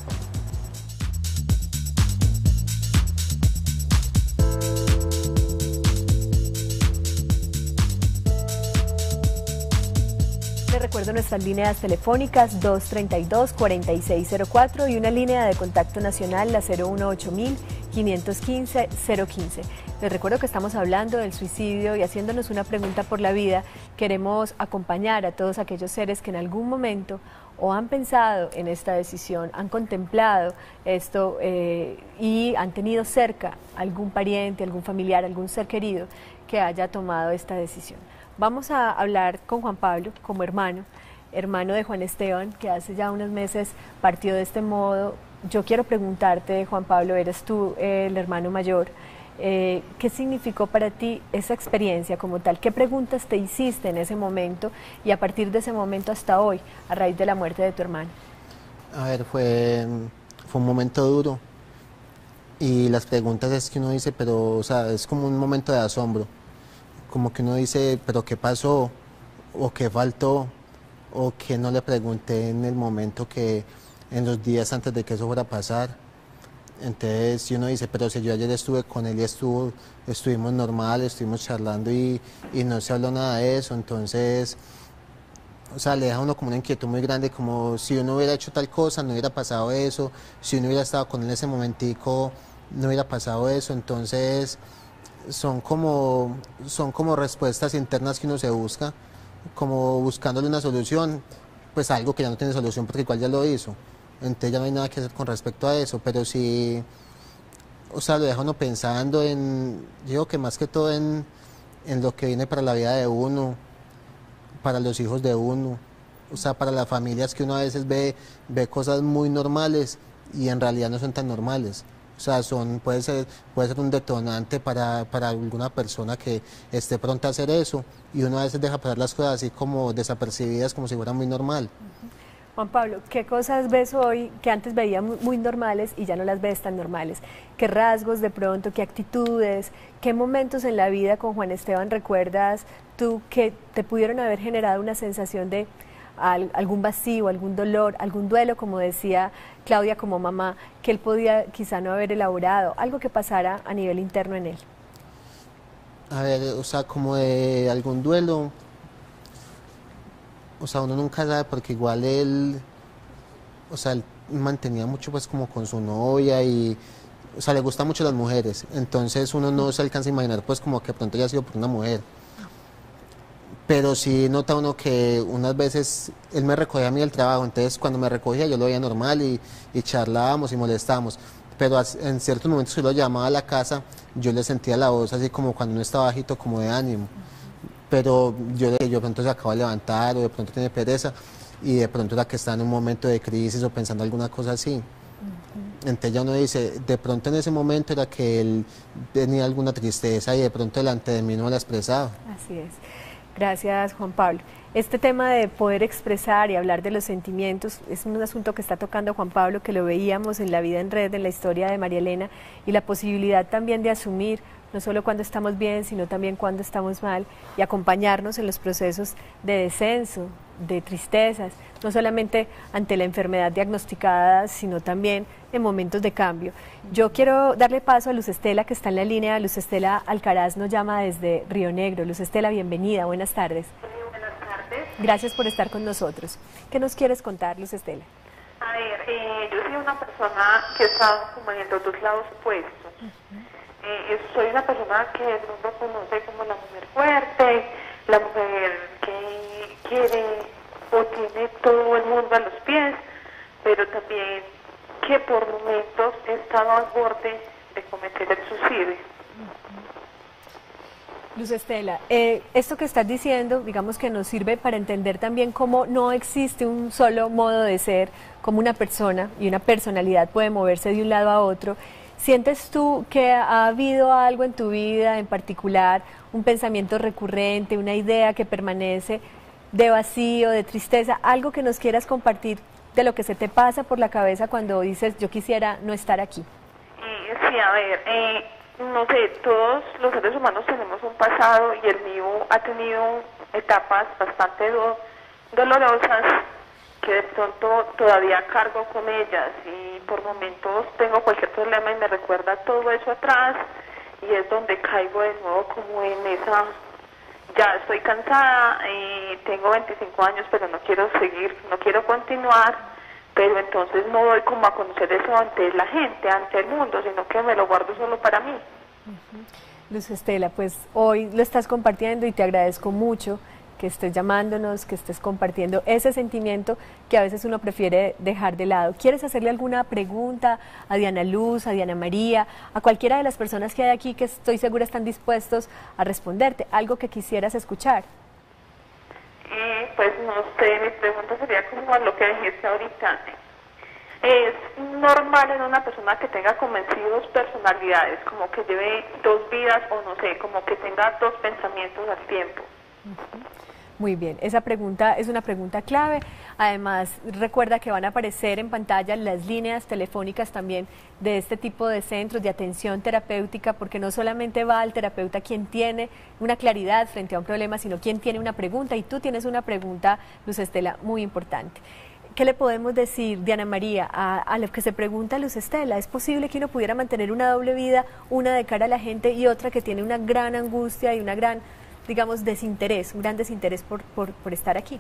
Les recuerdo nuestras líneas telefónicas dos treinta y dos, cuarenta y seis cero cuatro y una línea de contacto nacional, la cero uno ocho mil quinientos quince cero quince. Les recuerdo que estamos hablando del suicidio y haciéndonos una pregunta por la vida. Queremos acompañar a todos aquellos seres que en algún momento o han pensado en esta decisión, han contemplado esto eh, y han tenido cerca algún pariente, algún familiar, algún ser querido que haya tomado esta decisión. Vamos a hablar con Juan Pablo como hermano, hermano de Juan Esteban, que hace ya unos meses partió de este modo. Yo quiero preguntarte, Juan Pablo, eres tú eh, el hermano mayor. Eh, ¿Qué significó para ti esa experiencia como tal? ¿Qué preguntas te hiciste en ese momento y a partir de ese momento hasta hoy, a raíz de la muerte de tu hermano? A ver, fue, fue un momento duro y las preguntas es que uno dice, pero, o sea, es como un momento de asombro, como que uno dice, pero ¿qué pasó? ¿O qué faltó? ¿O qué no le pregunté en el momento que, en los días antes de que eso fuera a pasar? Entonces, si uno dice, pero si yo ayer estuve con él y estuvo, estuvimos normal, estuvimos charlando y, y no se habló nada de eso, entonces, o sea, le deja a uno como una inquietud muy grande, como si uno hubiera hecho tal cosa, no hubiera pasado eso, si uno hubiera estado con él en ese momentico, no hubiera pasado eso, entonces son como, son como respuestas internas que uno se busca, como buscándole una solución, pues algo que ya no tiene solución porque igual ya lo hizo, entonces ya no hay nada que hacer con respecto a eso, pero sí, o sea, lo deja uno pensando en, yo digo que más que todo en, en lo que viene para la vida de uno, para los hijos de uno, o sea, para las familias que uno a veces ve, ve cosas muy normales y en realidad no son tan normales. O sea, son, puede ser, puede ser un detonante para, para alguna persona que esté pronta a hacer eso y uno a veces deja pasar las cosas así como desapercibidas, como si fuera muy normal. Juan Pablo, ¿qué cosas ves hoy que antes veías muy normales y ya no las ves tan normales? ¿Qué rasgos de pronto, qué actitudes, qué momentos en la vida con Juan Esteban recuerdas tú que te pudieron haber generado una sensación de algún vacío, algún dolor, algún duelo, como decía Claudia como mamá, que él podía quizá no haber elaborado, algo que pasara a nivel interno en él? A ver, o sea, como de algún duelo, o sea, uno nunca sabe porque igual él, o sea, él mantenía mucho pues como con su novia y, o sea, le gustan mucho las mujeres, entonces uno no se alcanza a imaginar pues como que pronto haya sido por una mujer. Pero sí nota uno que unas veces él me recogía a mí del trabajo, entonces cuando me recogía yo lo veía normal y, y charlábamos y molestábamos, pero en ciertos momentos que lo llamaba a la casa yo le sentía la voz así como cuando uno está bajito, como de ánimo, pero yo de, yo de pronto se acaba de levantar o de pronto tiene pereza y de pronto era que está en un momento de crisis o pensando alguna cosa así. Uh-huh. Entonces ya uno dice, de pronto en ese momento era que él tenía alguna tristeza y de pronto delante de mí no la expresaba. Así es. Gracias, Juan Pablo. Este tema de poder expresar y hablar de los sentimientos es un asunto que está tocando Juan Pablo, que lo veíamos en La Vida en Red, en la historia de María Elena, y la posibilidad también de asumir, no solo cuando estamos bien, sino también cuando estamos mal, y acompañarnos en los procesos de descenso, de tristezas, no solamente ante la enfermedad diagnosticada, sino también en momentos de cambio. Yo quiero darle paso a Luz Estela, que está en la línea. Luz Estela Alcaraz nos llama desde Río Negro. Luz Estela, bienvenida, buenas tardes. Sí, buenas tardes. Gracias por estar con nosotros. ¿Qué nos quieres contar, Luz Estela? A ver, eh, yo soy una persona que he estado como en los dos lados opuestos. Uh-huh. eh, soy una persona que el mundo conoce como la mujer fuerte, la mujer que quiere o tiene todo el mundo a los pies, pero también que por momentos he estado al borde de cometer el suicidio. Luz Estela, eh, esto que estás diciendo, digamos que nos sirve para entender también cómo no existe un solo modo de ser, cómo una persona y una personalidad puede moverse de un lado a otro. ¿Sientes tú que ha habido algo en tu vida en particular, un pensamiento recurrente, una idea que permanece de vacío, de tristeza, algo que nos quieras compartir de lo que se te pasa por la cabeza cuando dices yo quisiera no estar aquí? Eh, sí, a ver, eh, no sé, todos los seres humanos tenemos un pasado y el mío ha tenido etapas bastante do dolorosas que de pronto todavía cargo con ellas y por momentos tengo cualquier problema y me recuerda todo eso atrás y es donde caigo de nuevo como en esa... Ya estoy cansada, eh, tengo veinticinco años, pero no quiero seguir, no quiero continuar, pero entonces no doy como a conocer eso ante la gente, ante el mundo, sino que me lo guardo solo para mí. Uh-huh. Luz Estela, pues hoy lo estás compartiendo y te agradezco mucho que estés llamándonos, que estés compartiendo ese sentimiento que a veces uno prefiere dejar de lado. ¿Quieres hacerle alguna pregunta a Diana Luz, a Diana María, a cualquiera de las personas que hay aquí que estoy segura están dispuestos a responderte? ¿Algo que quisieras escuchar? Eh, pues no sé, mi pregunta sería como lo que dijiste ahorita. es normal en una persona que tenga convencidos personalidades, como que lleve dos vidas o no sé, como que tenga dos pensamientos al tiempo. Muy bien, esa pregunta es una pregunta clave. Además, recuerda que van a aparecer en pantalla las líneas telefónicas también de este tipo de centros de atención terapéutica, porque no solamente va al terapeuta quien tiene una claridad frente a un problema, sino quien tiene una pregunta, y tú tienes una pregunta, Luz Estela, muy importante. ¿Qué le podemos decir, Diana María, a, a lo que se pregunta Luz Estela? ¿Es posible que uno pudiera mantener una doble vida, una de cara a la gente y otra que tiene una gran angustia y una gran, digamos, desinterés, un gran desinterés por, por, por estar aquí?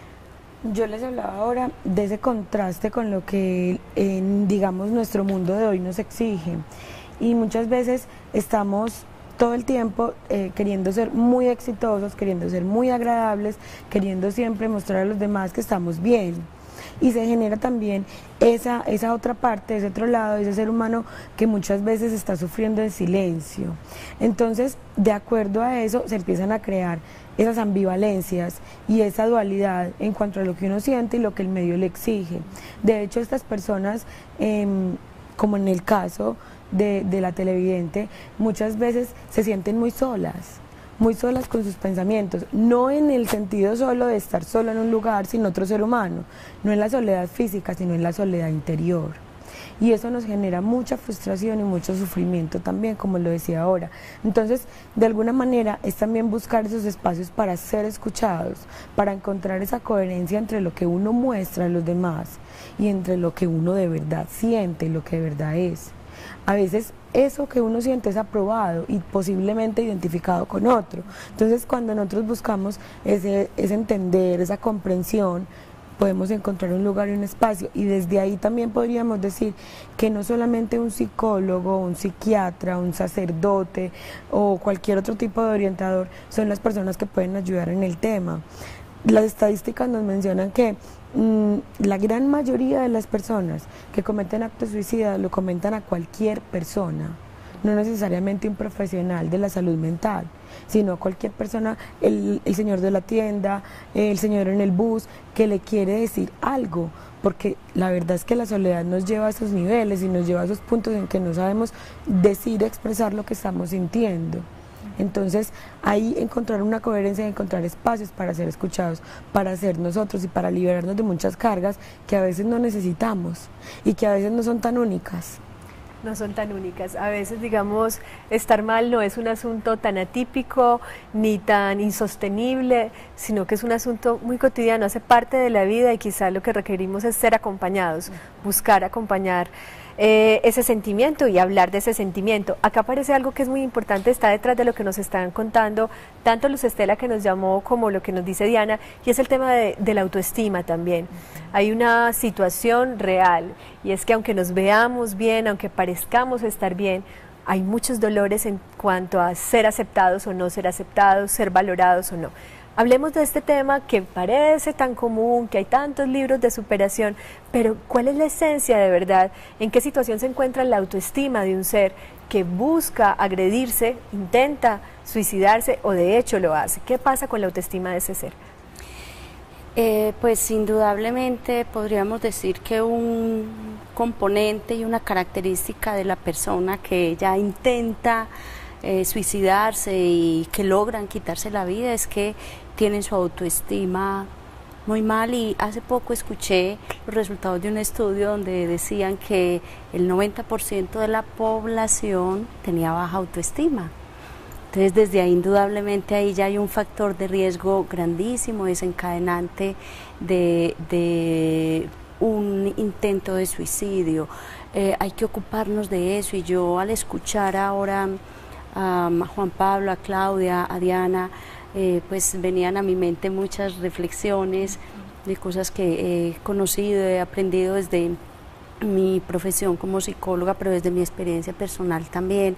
Yo les hablaba ahora de ese contraste con lo que, eh, digamos, nuestro mundo de hoy nos exige. Y muchas veces estamos todo el tiempo eh, queriendo ser muy exitosos, queriendo ser muy agradables, queriendo siempre mostrar a los demás que estamos bien. Y se genera también esa, esa otra parte, ese otro lado, ese ser humano que muchas veces está sufriendo en silencio. Entonces, de acuerdo a eso, se empiezan a crear esas ambivalencias y esa dualidad en cuanto a lo que uno siente y lo que el medio le exige. De hecho, estas personas, eh, como en el caso de, de la televidente, muchas veces se sienten muy solas. muy solas con sus pensamientos, no en el sentido solo de estar solo en un lugar sin otro ser humano, no en la soledad física, sino en la soledad interior. Y eso nos genera mucha frustración y mucho sufrimiento también, como lo decía ahora. Entonces, de alguna manera, es también buscar esos espacios para ser escuchados, para encontrar esa coherencia entre lo que uno muestra a los demás y entre lo que uno de verdad siente y lo que de verdad es. A veces eso que uno siente es aprobado y posiblemente identificado con otro. Entonces, cuando nosotros buscamos ese, ese entender, esa comprensión, podemos encontrar un lugar y un espacio, y desde ahí también podríamos decir que no solamente un psicólogo, un psiquiatra, un sacerdote o cualquier otro tipo de orientador son las personas que pueden ayudar en el tema. Las estadísticas nos mencionan que mmm, la gran mayoría de las personas que cometen actos suicidas lo comentan a cualquier persona, no necesariamente un profesional de la salud mental, sino cualquier persona, el, el señor de la tienda, el señor en el bus, que le quiere decir algo, porque la verdad es que la soledad nos lleva a esos niveles y nos lleva a esos puntos en que no sabemos decir, expresar lo que estamos sintiendo. Entonces, ahí encontrar una coherencia, encontrar espacios para ser escuchados, para ser nosotros y para liberarnos de muchas cargas que a veces no necesitamos y que a veces no son tan únicas. No son tan únicas. A veces, digamos, estar mal no es un asunto tan atípico ni tan insostenible, sino que es un asunto muy cotidiano, hace parte de la vida, y quizá lo que requerimos es ser acompañados, buscar acompañar eh, ese sentimiento y hablar de ese sentimiento. Acá aparece algo que es muy importante, está detrás de lo que nos están contando, tanto Luz Estela, que nos llamó, como lo que nos dice Diana, y es el tema de, de la autoestima también. Hay una situación real, y es que aunque nos veamos bien, aunque parezcamos estar bien, hay muchos dolores en cuanto a ser aceptados o no ser aceptados, ser valorados o no. Hablemos de este tema que parece tan común, que hay tantos libros de superación, pero ¿cuál es la esencia de verdad? ¿En qué situación se encuentra la autoestima de un ser que busca agredirse, intenta suicidarse o de hecho lo hace? ¿Qué pasa con la autoestima de ese ser? Eh, pues indudablemente podríamos decir que un componente y una característica de la persona que ella intenta eh, suicidarse y que logran quitarse la vida es que tienen su autoestima muy mal. Y hace poco escuché los resultados de un estudio donde decían que el noventa por ciento de la población tenía baja autoestima. Entonces, desde ahí, indudablemente, ahí ya hay un factor de riesgo grandísimo, desencadenante de, de un intento de suicidio. Eh, hay que ocuparnos de eso, y yo al escuchar ahora um, a Juan Pablo, a Claudia, a Diana, eh, pues venían a mi mente muchas reflexiones de cosas que he conocido, he aprendido desde mi profesión como psicóloga, pero desde mi experiencia personal también.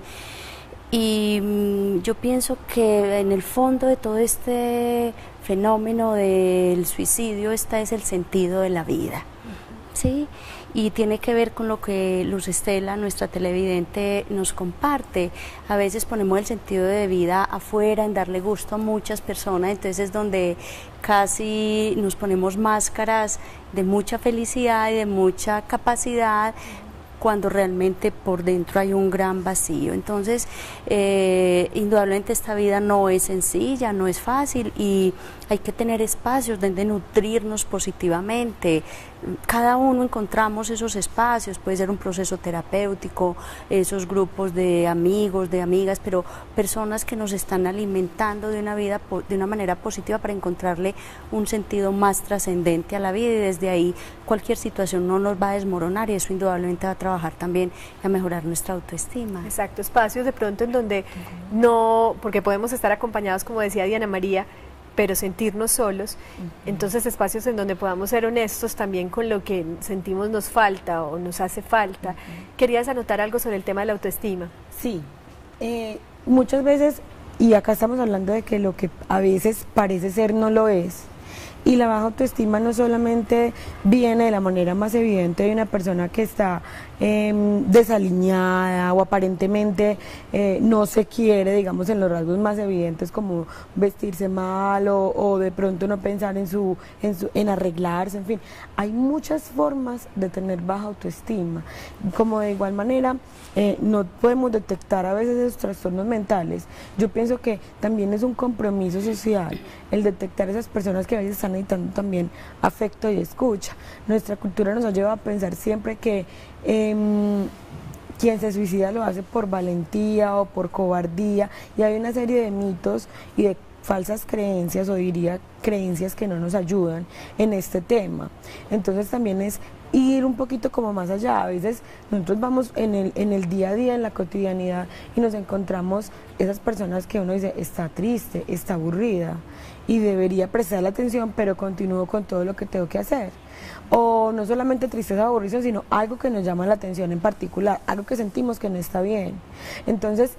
Y mmm, yo pienso que en el fondo de todo este fenómeno del suicidio está es el sentido de la vida, ¿sí? y tiene que ver con lo que Luz Estela, nuestra televidente, nos comparte. A veces ponemos el sentido de vida afuera, en darle gusto a muchas personas, entonces es donde casi nos ponemos máscaras de mucha felicidad y de mucha capacidad, cuando realmente por dentro hay un gran vacío. Entonces, eh, indudablemente esta vida no es sencilla, no es fácil, y hay que tener espacios donde nutrirnos positivamente. Cada uno encontramos esos espacios, puede ser un proceso terapéutico, esos grupos de amigos, de amigas, pero personas que nos están alimentando de una vida de una manera positiva para encontrarle un sentido más trascendente a la vida, y desde ahí cualquier situación no nos va a desmoronar, y eso indudablemente va a trabajar también a mejorar nuestra autoestima. Exacto, espacios de pronto en donde no, porque podemos estar acompañados, como decía Diana María, pero sentirnos solos, uh-huh. Entonces espacios en donde podamos ser honestos también con lo que sentimos nos falta o nos hace falta. Uh-huh. ¿Querías anotar algo sobre el tema de la autoestima? Sí, eh, muchas veces, y acá estamos hablando de que lo que a veces parece ser no lo es, y la baja autoestima no solamente viene de la manera más evidente de una persona que está eh, desaliñada o aparentemente eh, no se quiere, digamos en los rasgos más evidentes como vestirse mal o, o de pronto no pensar en, su, en, su, en arreglarse, en fin. Hay muchas formas de tener baja autoestima, como de igual manera eh, no podemos detectar a veces esos trastornos mentales. Yo pienso que también es un compromiso social el detectar esas personas que a veces están necesitando también afecto y escucha. Nuestra cultura nos ha llevado a pensar siempre que eh, quien se suicida lo hace por valentía o por cobardía, y hay una serie de mitos y de falsas creencias, o diría creencias que no nos ayudan en este tema. Entonces también es ir un poquito como más allá. A veces nosotros vamos en el, en el día a día, en la cotidianidad, y nos encontramos esas personas que uno dice, está triste, está aburrida, y debería prestarle atención, pero continúo con todo lo que tengo que hacer. O no solamente tristeza o aburrición, sino algo que nos llama la atención en particular, algo que sentimos que no está bien. Entonces,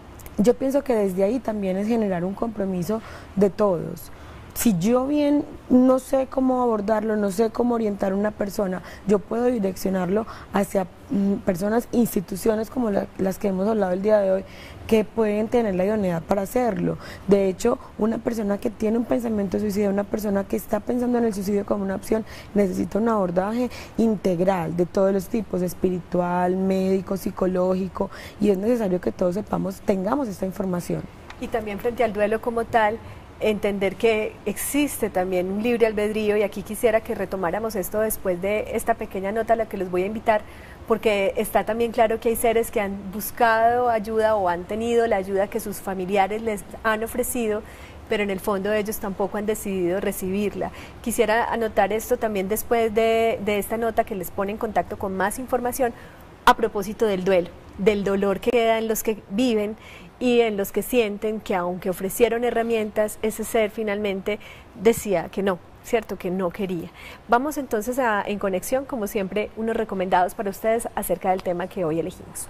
yo pienso que desde ahí también es generar un compromiso de todos. Si yo bien no sé cómo abordarlo, no sé cómo orientar a una persona, yo puedo direccionarlo hacia mm, personas, instituciones como la, las que hemos hablado el día de hoy, que pueden tener la idoneidad para hacerlo. De hecho, una persona que tiene un pensamiento suicida, una persona que está pensando en el suicidio como una opción, necesita un abordaje integral de todos los tipos, espiritual, médico, psicológico, y es necesario que todos sepamos, tengamos esta información. Y también frente al duelo como tal, entender que existe también un libre albedrío, y aquí quisiera que retomáramos esto después de esta pequeña nota a la que los voy a invitar, porque está también claro que hay seres que han buscado ayuda o han tenido la ayuda que sus familiares les han ofrecido, pero en el fondo ellos tampoco han decidido recibirla. Quisiera anotar esto también después de, de esta nota, que les pone en contacto con más información a propósito del duelo, del dolor que queda en los que viven y en los que sienten que aunque ofrecieron herramientas, ese ser finalmente decía que no, cierto, que no quería. Vamos entonces a, en conexión, como siempre, unos recomendados para ustedes acerca del tema que hoy elegimos.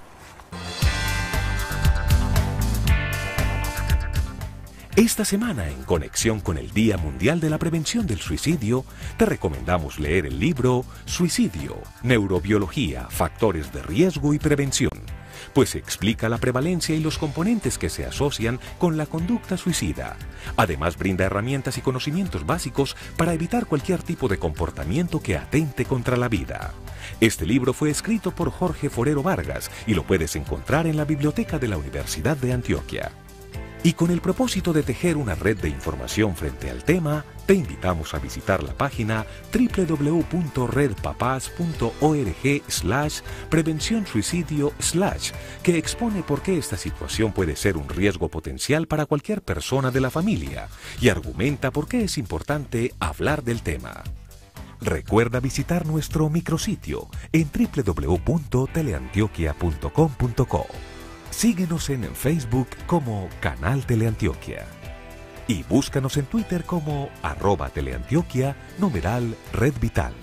Esta semana, en conexión con el Día Mundial de la Prevención del Suicidio, te recomendamos leer el libro Suicidio, Neurobiología, Factores de Riesgo y Prevención, pues explica la prevalencia y los componentes que se asocian con la conducta suicida. Además, brinda herramientas y conocimientos básicos para evitar cualquier tipo de comportamiento que atente contra la vida. Este libro fue escrito por Jorge Forero Vargas y lo puedes encontrar en la biblioteca de la Universidad de Antioquia. Y con el propósito de tejer una red de información frente al tema, te invitamos a visitar la página doble u doble u doble u punto red papás punto org slash prevención suicidio slash, que expone por qué esta situación puede ser un riesgo potencial para cualquier persona de la familia y argumenta por qué es importante hablar del tema. Recuerda visitar nuestro micrositio en doble u doble u doble u punto teleantioquia punto com punto co. Síguenos en Facebook como Canal Teleantioquia y búscanos en Twitter como arroba Teleantioquia, numeral Red Vital.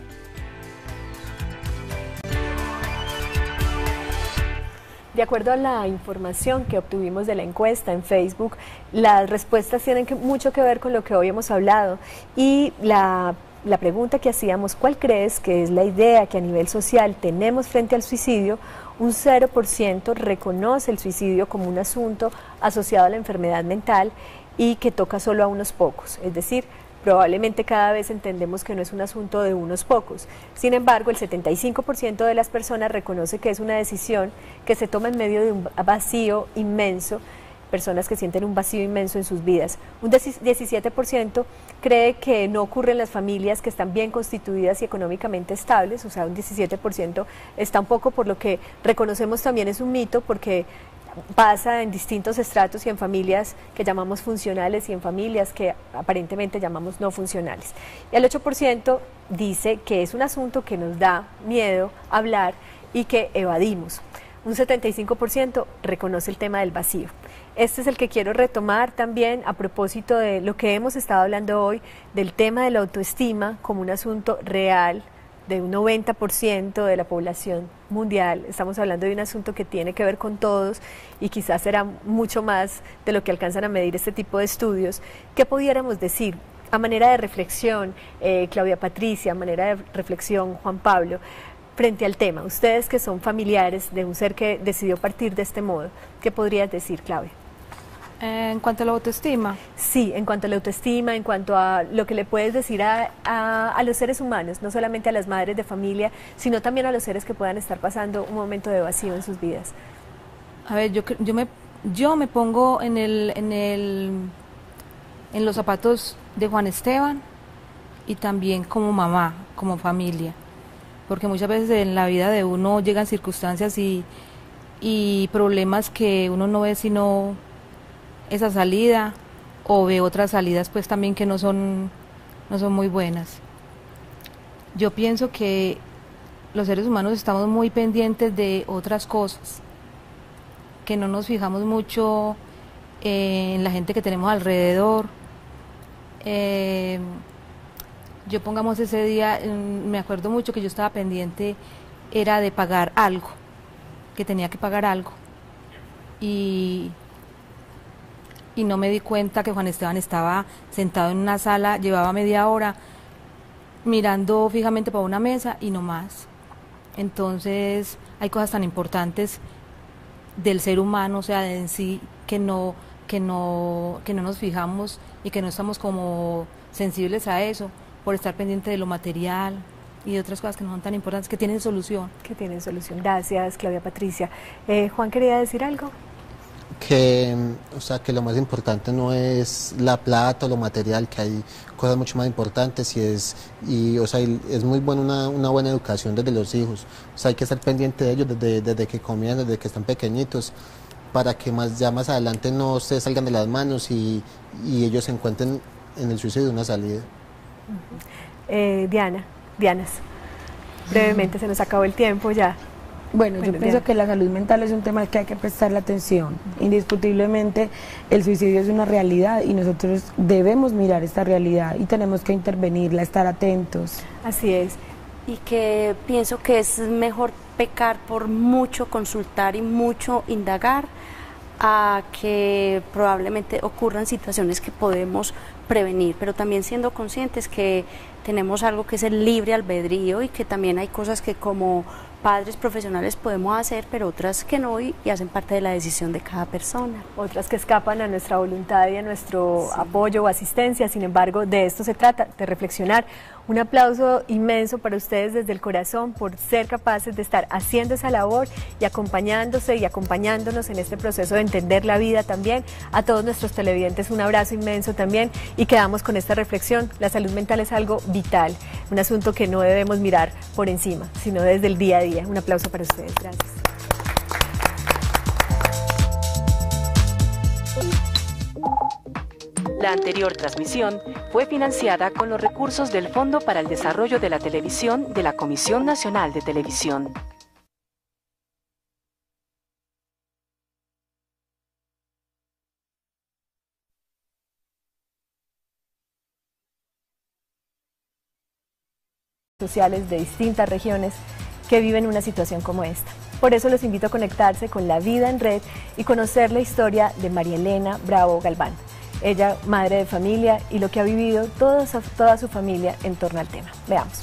De acuerdo a la información que obtuvimos de la encuesta en Facebook, las respuestas tienen que, mucho que ver con lo que hoy hemos hablado, y la la pregunta que hacíamos, ¿cuál crees que es la idea que a nivel social tenemos frente al suicidio? Un cero por ciento reconoce el suicidio como un asunto asociado a la enfermedad mental y que toca solo a unos pocos, es decir, probablemente cada vez entendemos que no es un asunto de unos pocos. Sin embargo, el setenta y cinco por ciento de las personas reconoce que es una decisión que se toma en medio de un vacío inmenso, personas que sienten un vacío inmenso en sus vidas. Un diecisiete por ciento cree que no ocurre en las familias que están bien constituidas y económicamente estables, o sea, un diecisiete por ciento está un poco por lo que reconocemos también es un mito, porque pasa en distintos estratos y en familias que llamamos funcionales y en familias que aparentemente llamamos no funcionales. Y el ocho por ciento dice que es un asunto que nos da miedo hablar y que evadimos. Un setenta y cinco por ciento reconoce el tema del vacío. Este es el que quiero retomar también a propósito de lo que hemos estado hablando hoy, del tema de la autoestima como un asunto real de un noventa por ciento de la población mundial. Estamos hablando de un asunto que tiene que ver con todos y quizás será mucho más de lo que alcanzan a medir este tipo de estudios. ¿Qué pudiéramos decir? A manera de reflexión, eh, Claudia Patricia, a manera de reflexión, Juan Pablo, frente al tema, ustedes que son familiares de un ser que decidió partir de este modo, ¿qué podrías decir, Claudia? En cuanto a la autoestima. Sí, en cuanto a la autoestima, en cuanto a lo que le puedes decir a, a, a los seres humanos, no solamente a las madres de familia, sino también a los seres que puedan estar pasando un momento de vacío en sus vidas. A ver, yo, yo, me, yo me pongo en, el, en, el, en los zapatos de Juan Esteban y también como mamá, como familia, porque muchas veces en la vida de uno llegan circunstancias y, y problemas que uno no ve sino esa salida, o ve otras salidas pues también que no son, no son muy buenas. Yo pienso que los seres humanos estamos muy pendientes de otras cosas, que no nos fijamos mucho eh, en la gente que tenemos alrededor. Eh, yo pongamos ese día, me acuerdo mucho que yo estaba pendiente, era de pagar algo, que tenía que pagar algo, y y no me di cuenta que Juan Esteban estaba sentado en una sala, llevaba media hora mirando fijamente para una mesa y no más. Entonces hay cosas tan importantes del ser humano, o sea, de en sí, que no, que no, que no nos fijamos y que no estamos como sensibles a eso, por estar pendiente de lo material y de otras cosas que no son tan importantes, que tienen solución. Que tienen solución. Gracias, Claudia Patricia. Eh, Juan, ¿quería decir algo? Que, o sea, que lo más importante no es la plata o lo material, que hay cosas mucho más importantes y es, y, o sea, es muy buena una, una buena educación desde los hijos. O sea, hay que estar pendiente de ellos desde, desde que comienzan, desde que están pequeñitos, para que más, ya más adelante no se salgan de las manos y, y ellos encuentren en el suicidio una salida. Uh-huh. eh, Diana, Dianas, brevemente uh-huh. se nos acabó el tiempo ya. Bueno, bueno, yo pienso bien. que la salud mental es un tema al que hay que prestarle atención. Indiscutiblemente el suicidio es una realidad y nosotros debemos mirar esta realidad y tenemos que intervenirla, estar atentos. Así es. Y que pienso que es mejor pecar por mucho consultar y mucho indagar a que probablemente ocurran situaciones que podemos prevenir, pero también siendo conscientes que tenemos algo que es el libre albedrío y que también hay cosas que como padres profesionales podemos hacer, pero otras que no y, y hacen parte de la decisión de cada persona. Otras que escapan a nuestra voluntad y a nuestro sí. apoyo o asistencia. Sin embargo, de esto se trata, de reflexionar. Un aplauso inmenso para ustedes desde el corazón por ser capaces de estar haciendo esa labor y acompañándose y acompañándonos en este proceso de entender la vida también. A todos nuestros televidentes un abrazo inmenso también y quedamos con esta reflexión. La salud mental es algo vital, un asunto que no debemos mirar por encima, sino desde el día a día. Un aplauso para ustedes. Gracias. La anterior transmisión fue financiada con los recursos del Fondo para el Desarrollo de la Televisión de la Comisión Nacional de Televisión. Sociales de distintas regiones que viven una situación como esta. Por eso los invito a conectarse con La Vida en Red y conocer la historia de María Elena Bravo Galván. ella madre de familia y lo que ha vivido toda, toda su familia en torno al tema. Veamos.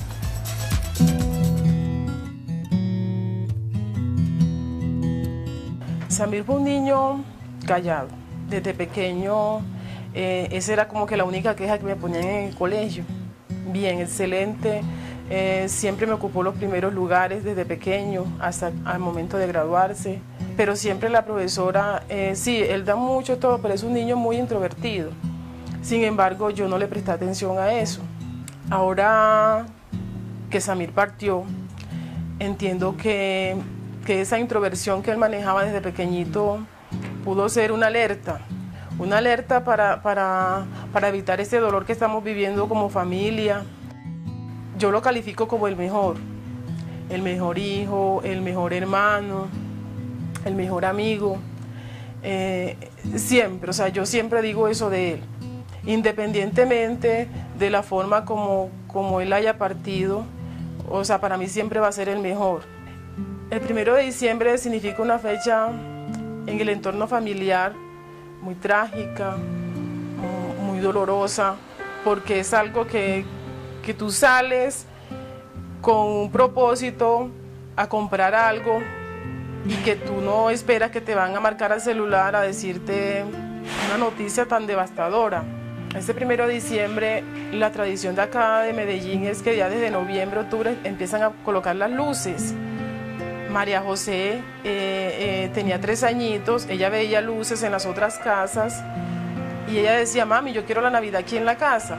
Samir fue un niño callado. Desde pequeño, eh, esa era como que la única queja que me ponían en el colegio. Bien, excelente. Eh, siempre me ocupó los primeros lugares desde pequeño hasta al momento de graduarse. Pero siempre la profesora, eh, sí, él da mucho todo, pero es un niño muy introvertido. Sin embargo, yo no le presté atención a eso. Ahora que Samir partió, entiendo que, que esa introversión que él manejaba desde pequeñito pudo ser una alerta, una alerta para, para, para evitar este dolor que estamos viviendo como familia. Yo lo califico como el mejor, el mejor hijo, el mejor hermano, el mejor amigo, eh, siempre, o sea, yo siempre digo eso de él, independientemente de la forma como, como él haya partido, o sea, para mí siempre va a ser el mejor. El primero de diciembre significa una fecha en el entorno familiar muy trágica, muy dolorosa, porque es algo que, que tú sales con un propósito a comprar algo y que tú no esperas que te van a marcar al celular a decirte una noticia tan devastadora. Este primero de diciembre, la tradición de acá de Medellín es que ya desde noviembre, octubre empiezan a colocar las luces. María José eh, eh, tenía tres añitos, ella veía luces en las otras casas y ella decía, mami, yo quiero la Navidad aquí en la casa.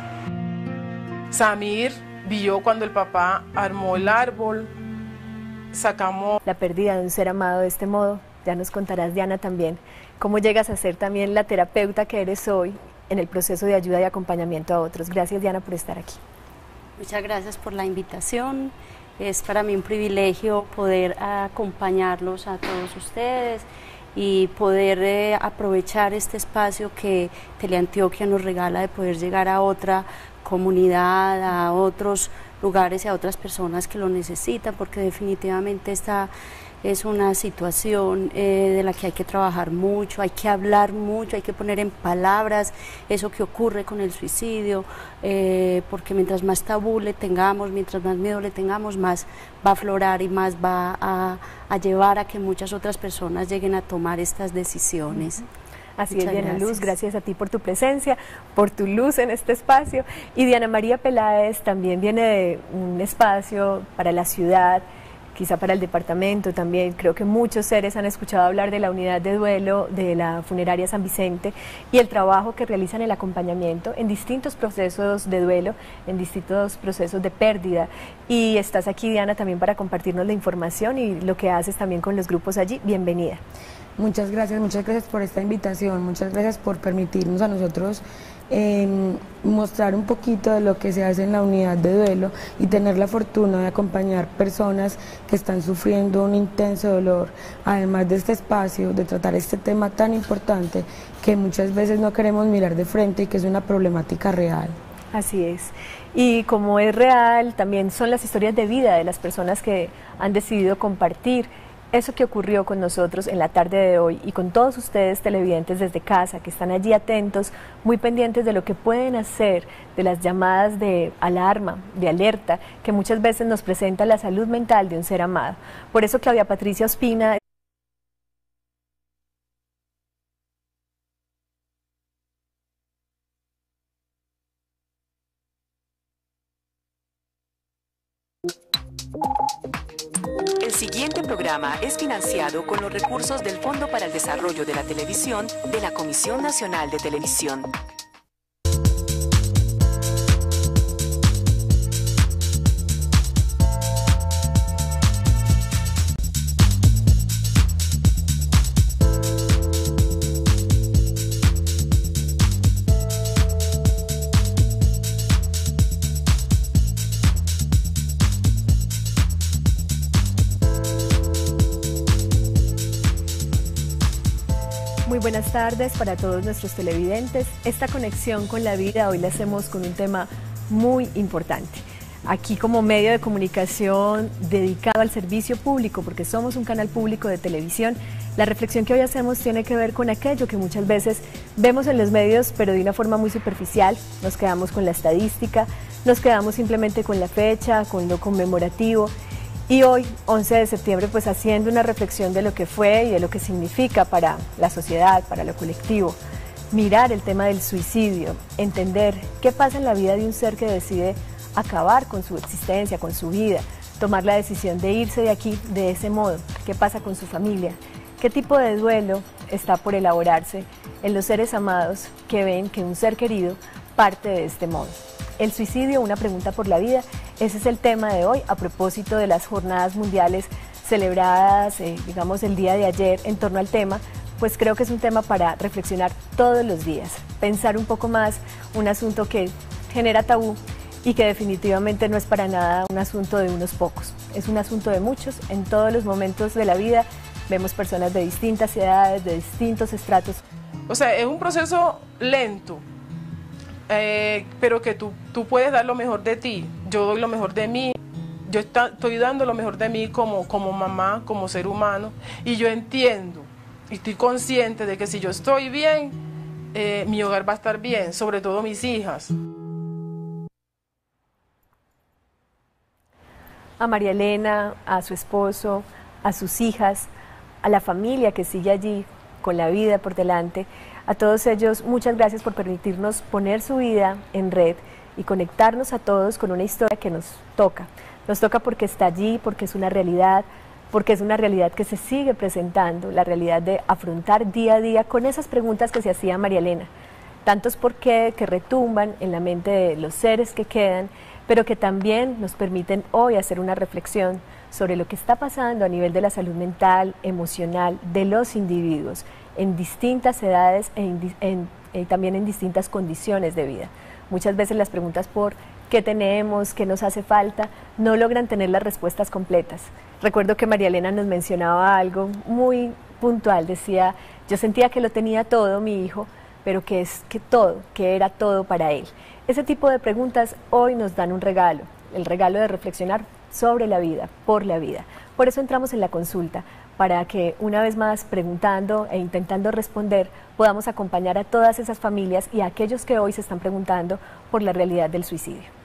Samir vio cuando el papá armó el árbol, sacamos... La pérdida de un ser amado de este modo, ya nos contarás, Diana, también, cómo llegas a ser también la terapeuta que eres hoy en el proceso de ayuda y acompañamiento a otros. Gracias, Diana, por estar aquí. Muchas gracias por la invitación. Es para mí un privilegio poder acompañarlos a todos ustedes y poder eh, aprovechar este espacio que Teleantioquia nos regala de poder llegar a otra comunidad, a otros lugares y a otras personas que lo necesitan, porque definitivamente esta es una situación eh, de la que hay que trabajar mucho, hay que hablar mucho, hay que poner en palabras eso que ocurre con el suicidio, eh, porque mientras más tabú le tengamos, mientras más miedo le tengamos, más va a aflorar y más va a, a llevar a que muchas otras personas lleguen a tomar estas decisiones. Así Muchas es, Diana gracias. Luz, gracias a ti por tu presencia, por tu luz en este espacio. Y Diana María Peláez también viene de un espacio para la ciudad, quizá para el departamento también. Creo que muchos seres han escuchado hablar de la unidad de duelo de la funeraria San Vicente y el trabajo que realizan el acompañamiento en distintos procesos de duelo, en distintos procesos de pérdida. Y estás aquí, Diana, también para compartirnos la información y lo que haces también con los grupos allí. Bienvenida. Muchas gracias, muchas gracias por esta invitación, muchas gracias por permitirnos a nosotros eh, mostrar un poquito de lo que se hace en la unidad de duelo y tener la fortuna de acompañar personas que están sufriendo un intenso dolor, además de este espacio, de tratar este tema tan importante que muchas veces no queremos mirar de frente y que es una problemática real. Así es. Y como es real, también son las historias de vida de las personas que han decidido compartir eso que ocurrió con nosotros en la tarde de hoy y con todos ustedes televidentes desde casa que están allí atentos, muy pendientes de lo que pueden hacer, de las llamadas de alarma, de alerta, que muchas veces nos presenta la salud mental de un ser amado. Por eso Claudia Patricia Ospina El siguiente programa es financiado con los recursos del Fondo para el Desarrollo de la Televisión de la Comisión Nacional de Televisión. Muy buenas tardes para todos nuestros televidentes. Esta conexión con la vida hoy la hacemos con un tema muy importante. Aquí como medio de comunicación dedicado al servicio público, porque somos un canal público de televisión, La reflexión que hoy hacemos tiene que ver con aquello que muchas veces vemos en los medios, pero de una forma muy superficial. Nos quedamos con la estadística, nos quedamos simplemente con la fecha, con lo conmemorativo. Y hoy, once de septiembre, pues haciendo una reflexión de lo que fue y de lo que significa para la sociedad, para lo colectivo. Mirar el tema del suicidio, entender qué pasa en la vida de un ser que decide acabar con su existencia, con su vida, tomar la decisión de irse de aquí de ese modo, qué pasa con su familia, qué tipo de duelo está por elaborarse en los seres amados que ven que un ser querido parte de este modo. El suicidio, una pregunta por la vida, ese es el tema de hoy a propósito de las jornadas mundiales celebradas, eh, digamos, el día de ayer en torno al tema. Pues creo que es un tema para reflexionar todos los días, pensar un poco más, un asunto que genera tabú y que definitivamente no es para nada un asunto de unos pocos, es un asunto de muchos. En todos los momentos de la vida vemos personas de distintas edades, de distintos estratos. O sea, es un proceso lento, eh, pero que tú, tú puedes dar lo mejor de ti. Yo doy lo mejor de mí, yo está, estoy dando lo mejor de mí como, como mamá, como ser humano, y yo entiendo y estoy consciente de que si yo estoy bien, eh, mi hogar va a estar bien, sobre todo mis hijas. A María Elena, a su esposo, a sus hijas, a la familia que sigue allí con la vida por delante, a todos ellos muchas gracias por permitirnos poner su vida en red y conectarnos a todos con una historia que nos toca. Nos toca porque está allí, porque es una realidad, porque es una realidad que se sigue presentando, la realidad de afrontar día a día con esas preguntas que se hacía María Elena, tantos por qué que retumban en la mente de los seres que quedan, pero que también nos permiten hoy hacer una reflexión sobre lo que está pasando a nivel de la salud mental, emocional de los individuos en distintas edades e en, en, eh, también en distintas condiciones de vida. Muchas veces las preguntas por qué tenemos, qué nos hace falta, no logran tener las respuestas completas. Recuerdo que María Elena nos mencionaba algo muy puntual, decía, yo sentía que lo tenía todo mi hijo, pero que es que todo, que era todo para él. Ese tipo de preguntas hoy nos dan un regalo, el regalo de reflexionar sobre la vida, por la vida. Por eso entramos en la consulta, para que una vez más preguntando e intentando responder, podamos acompañar a todas esas familias y a aquellos que hoy se están preguntando por la realidad del suicidio.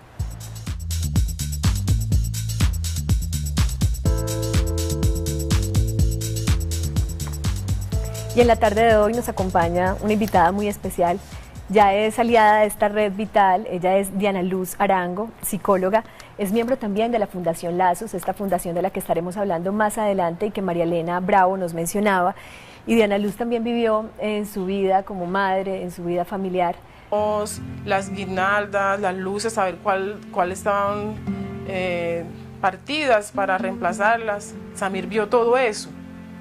Y en la tarde de hoy nos acompaña una invitada muy especial. Ya es aliada de esta red vital, ella es Diana Luz Arango, psicóloga, es miembro también de la Fundación Lazos, esta fundación de la que estaremos hablando más adelante y que María Elena Bravo nos mencionaba. Y Diana Luz también vivió en su vida como madre, en su vida familiar. Las guirnaldas, las luces, saber cuál, cuál estaban eh, partidas para reemplazarlas. Samir vio todo eso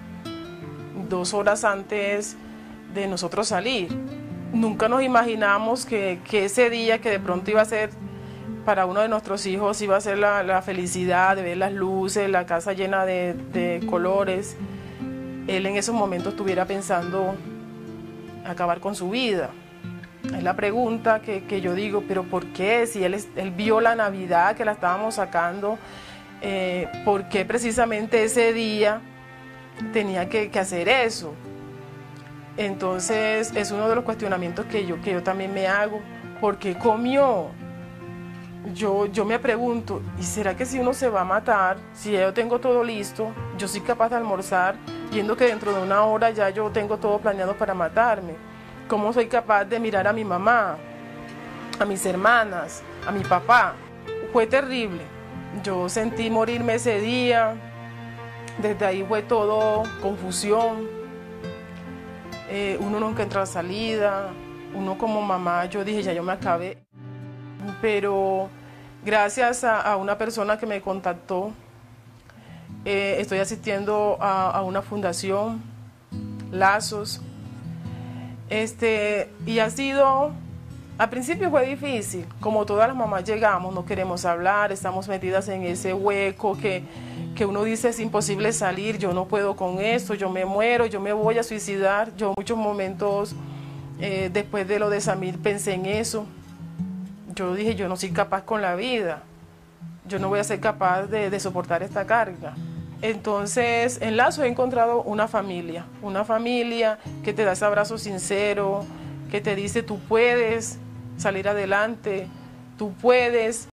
dos horas antes de nosotros salir. Nunca nos imaginamos que, que ese día que de pronto iba a ser para uno de nuestros hijos, iba a ser la, la felicidad de ver las luces, la casa llena de, de colores. Él en esos momentos estuviera pensando acabar con su vida. Es la pregunta que, que yo digo, pero ¿por qué? Si él, él vio la Navidad que la estábamos sacando, eh, ¿por qué precisamente ese día tenía que, que hacer eso? Entonces es uno de los cuestionamientos que yo, que yo también me hago. ¿Por qué comió? Yo, yo me pregunto, ¿y será que si uno se va a matar, si ya yo tengo todo listo, yo soy capaz de almorzar, viendo que dentro de una hora ya yo tengo todo planeado para matarme? ¿Cómo soy capaz de mirar a mi mamá, a mis hermanas, a mi papá? Fue terrible. Yo sentí morirme ese día. Desde ahí fue todo confusión. Eh, uno nunca entra a salida. Uno como mamá, yo dije, ya yo me acabé. Pero gracias a, a una persona que me contactó, eh, estoy asistiendo a, a una fundación, Lazos. Este, y ha sido, al principio fue difícil, como todas las mamás llegamos, no queremos hablar, estamos metidas en ese hueco que, que uno dice es imposible salir, yo no puedo con esto, yo me muero, yo me voy a suicidar. Yo en muchos momentos, eh, después de lo de Samir, pensé en eso. Yo dije, yo no soy capaz con la vida, yo no voy a ser capaz de, de soportar esta carga. Entonces, en Lazo he encontrado una familia, una familia que te da ese abrazo sincero, que te dice tú puedes salir adelante, tú puedes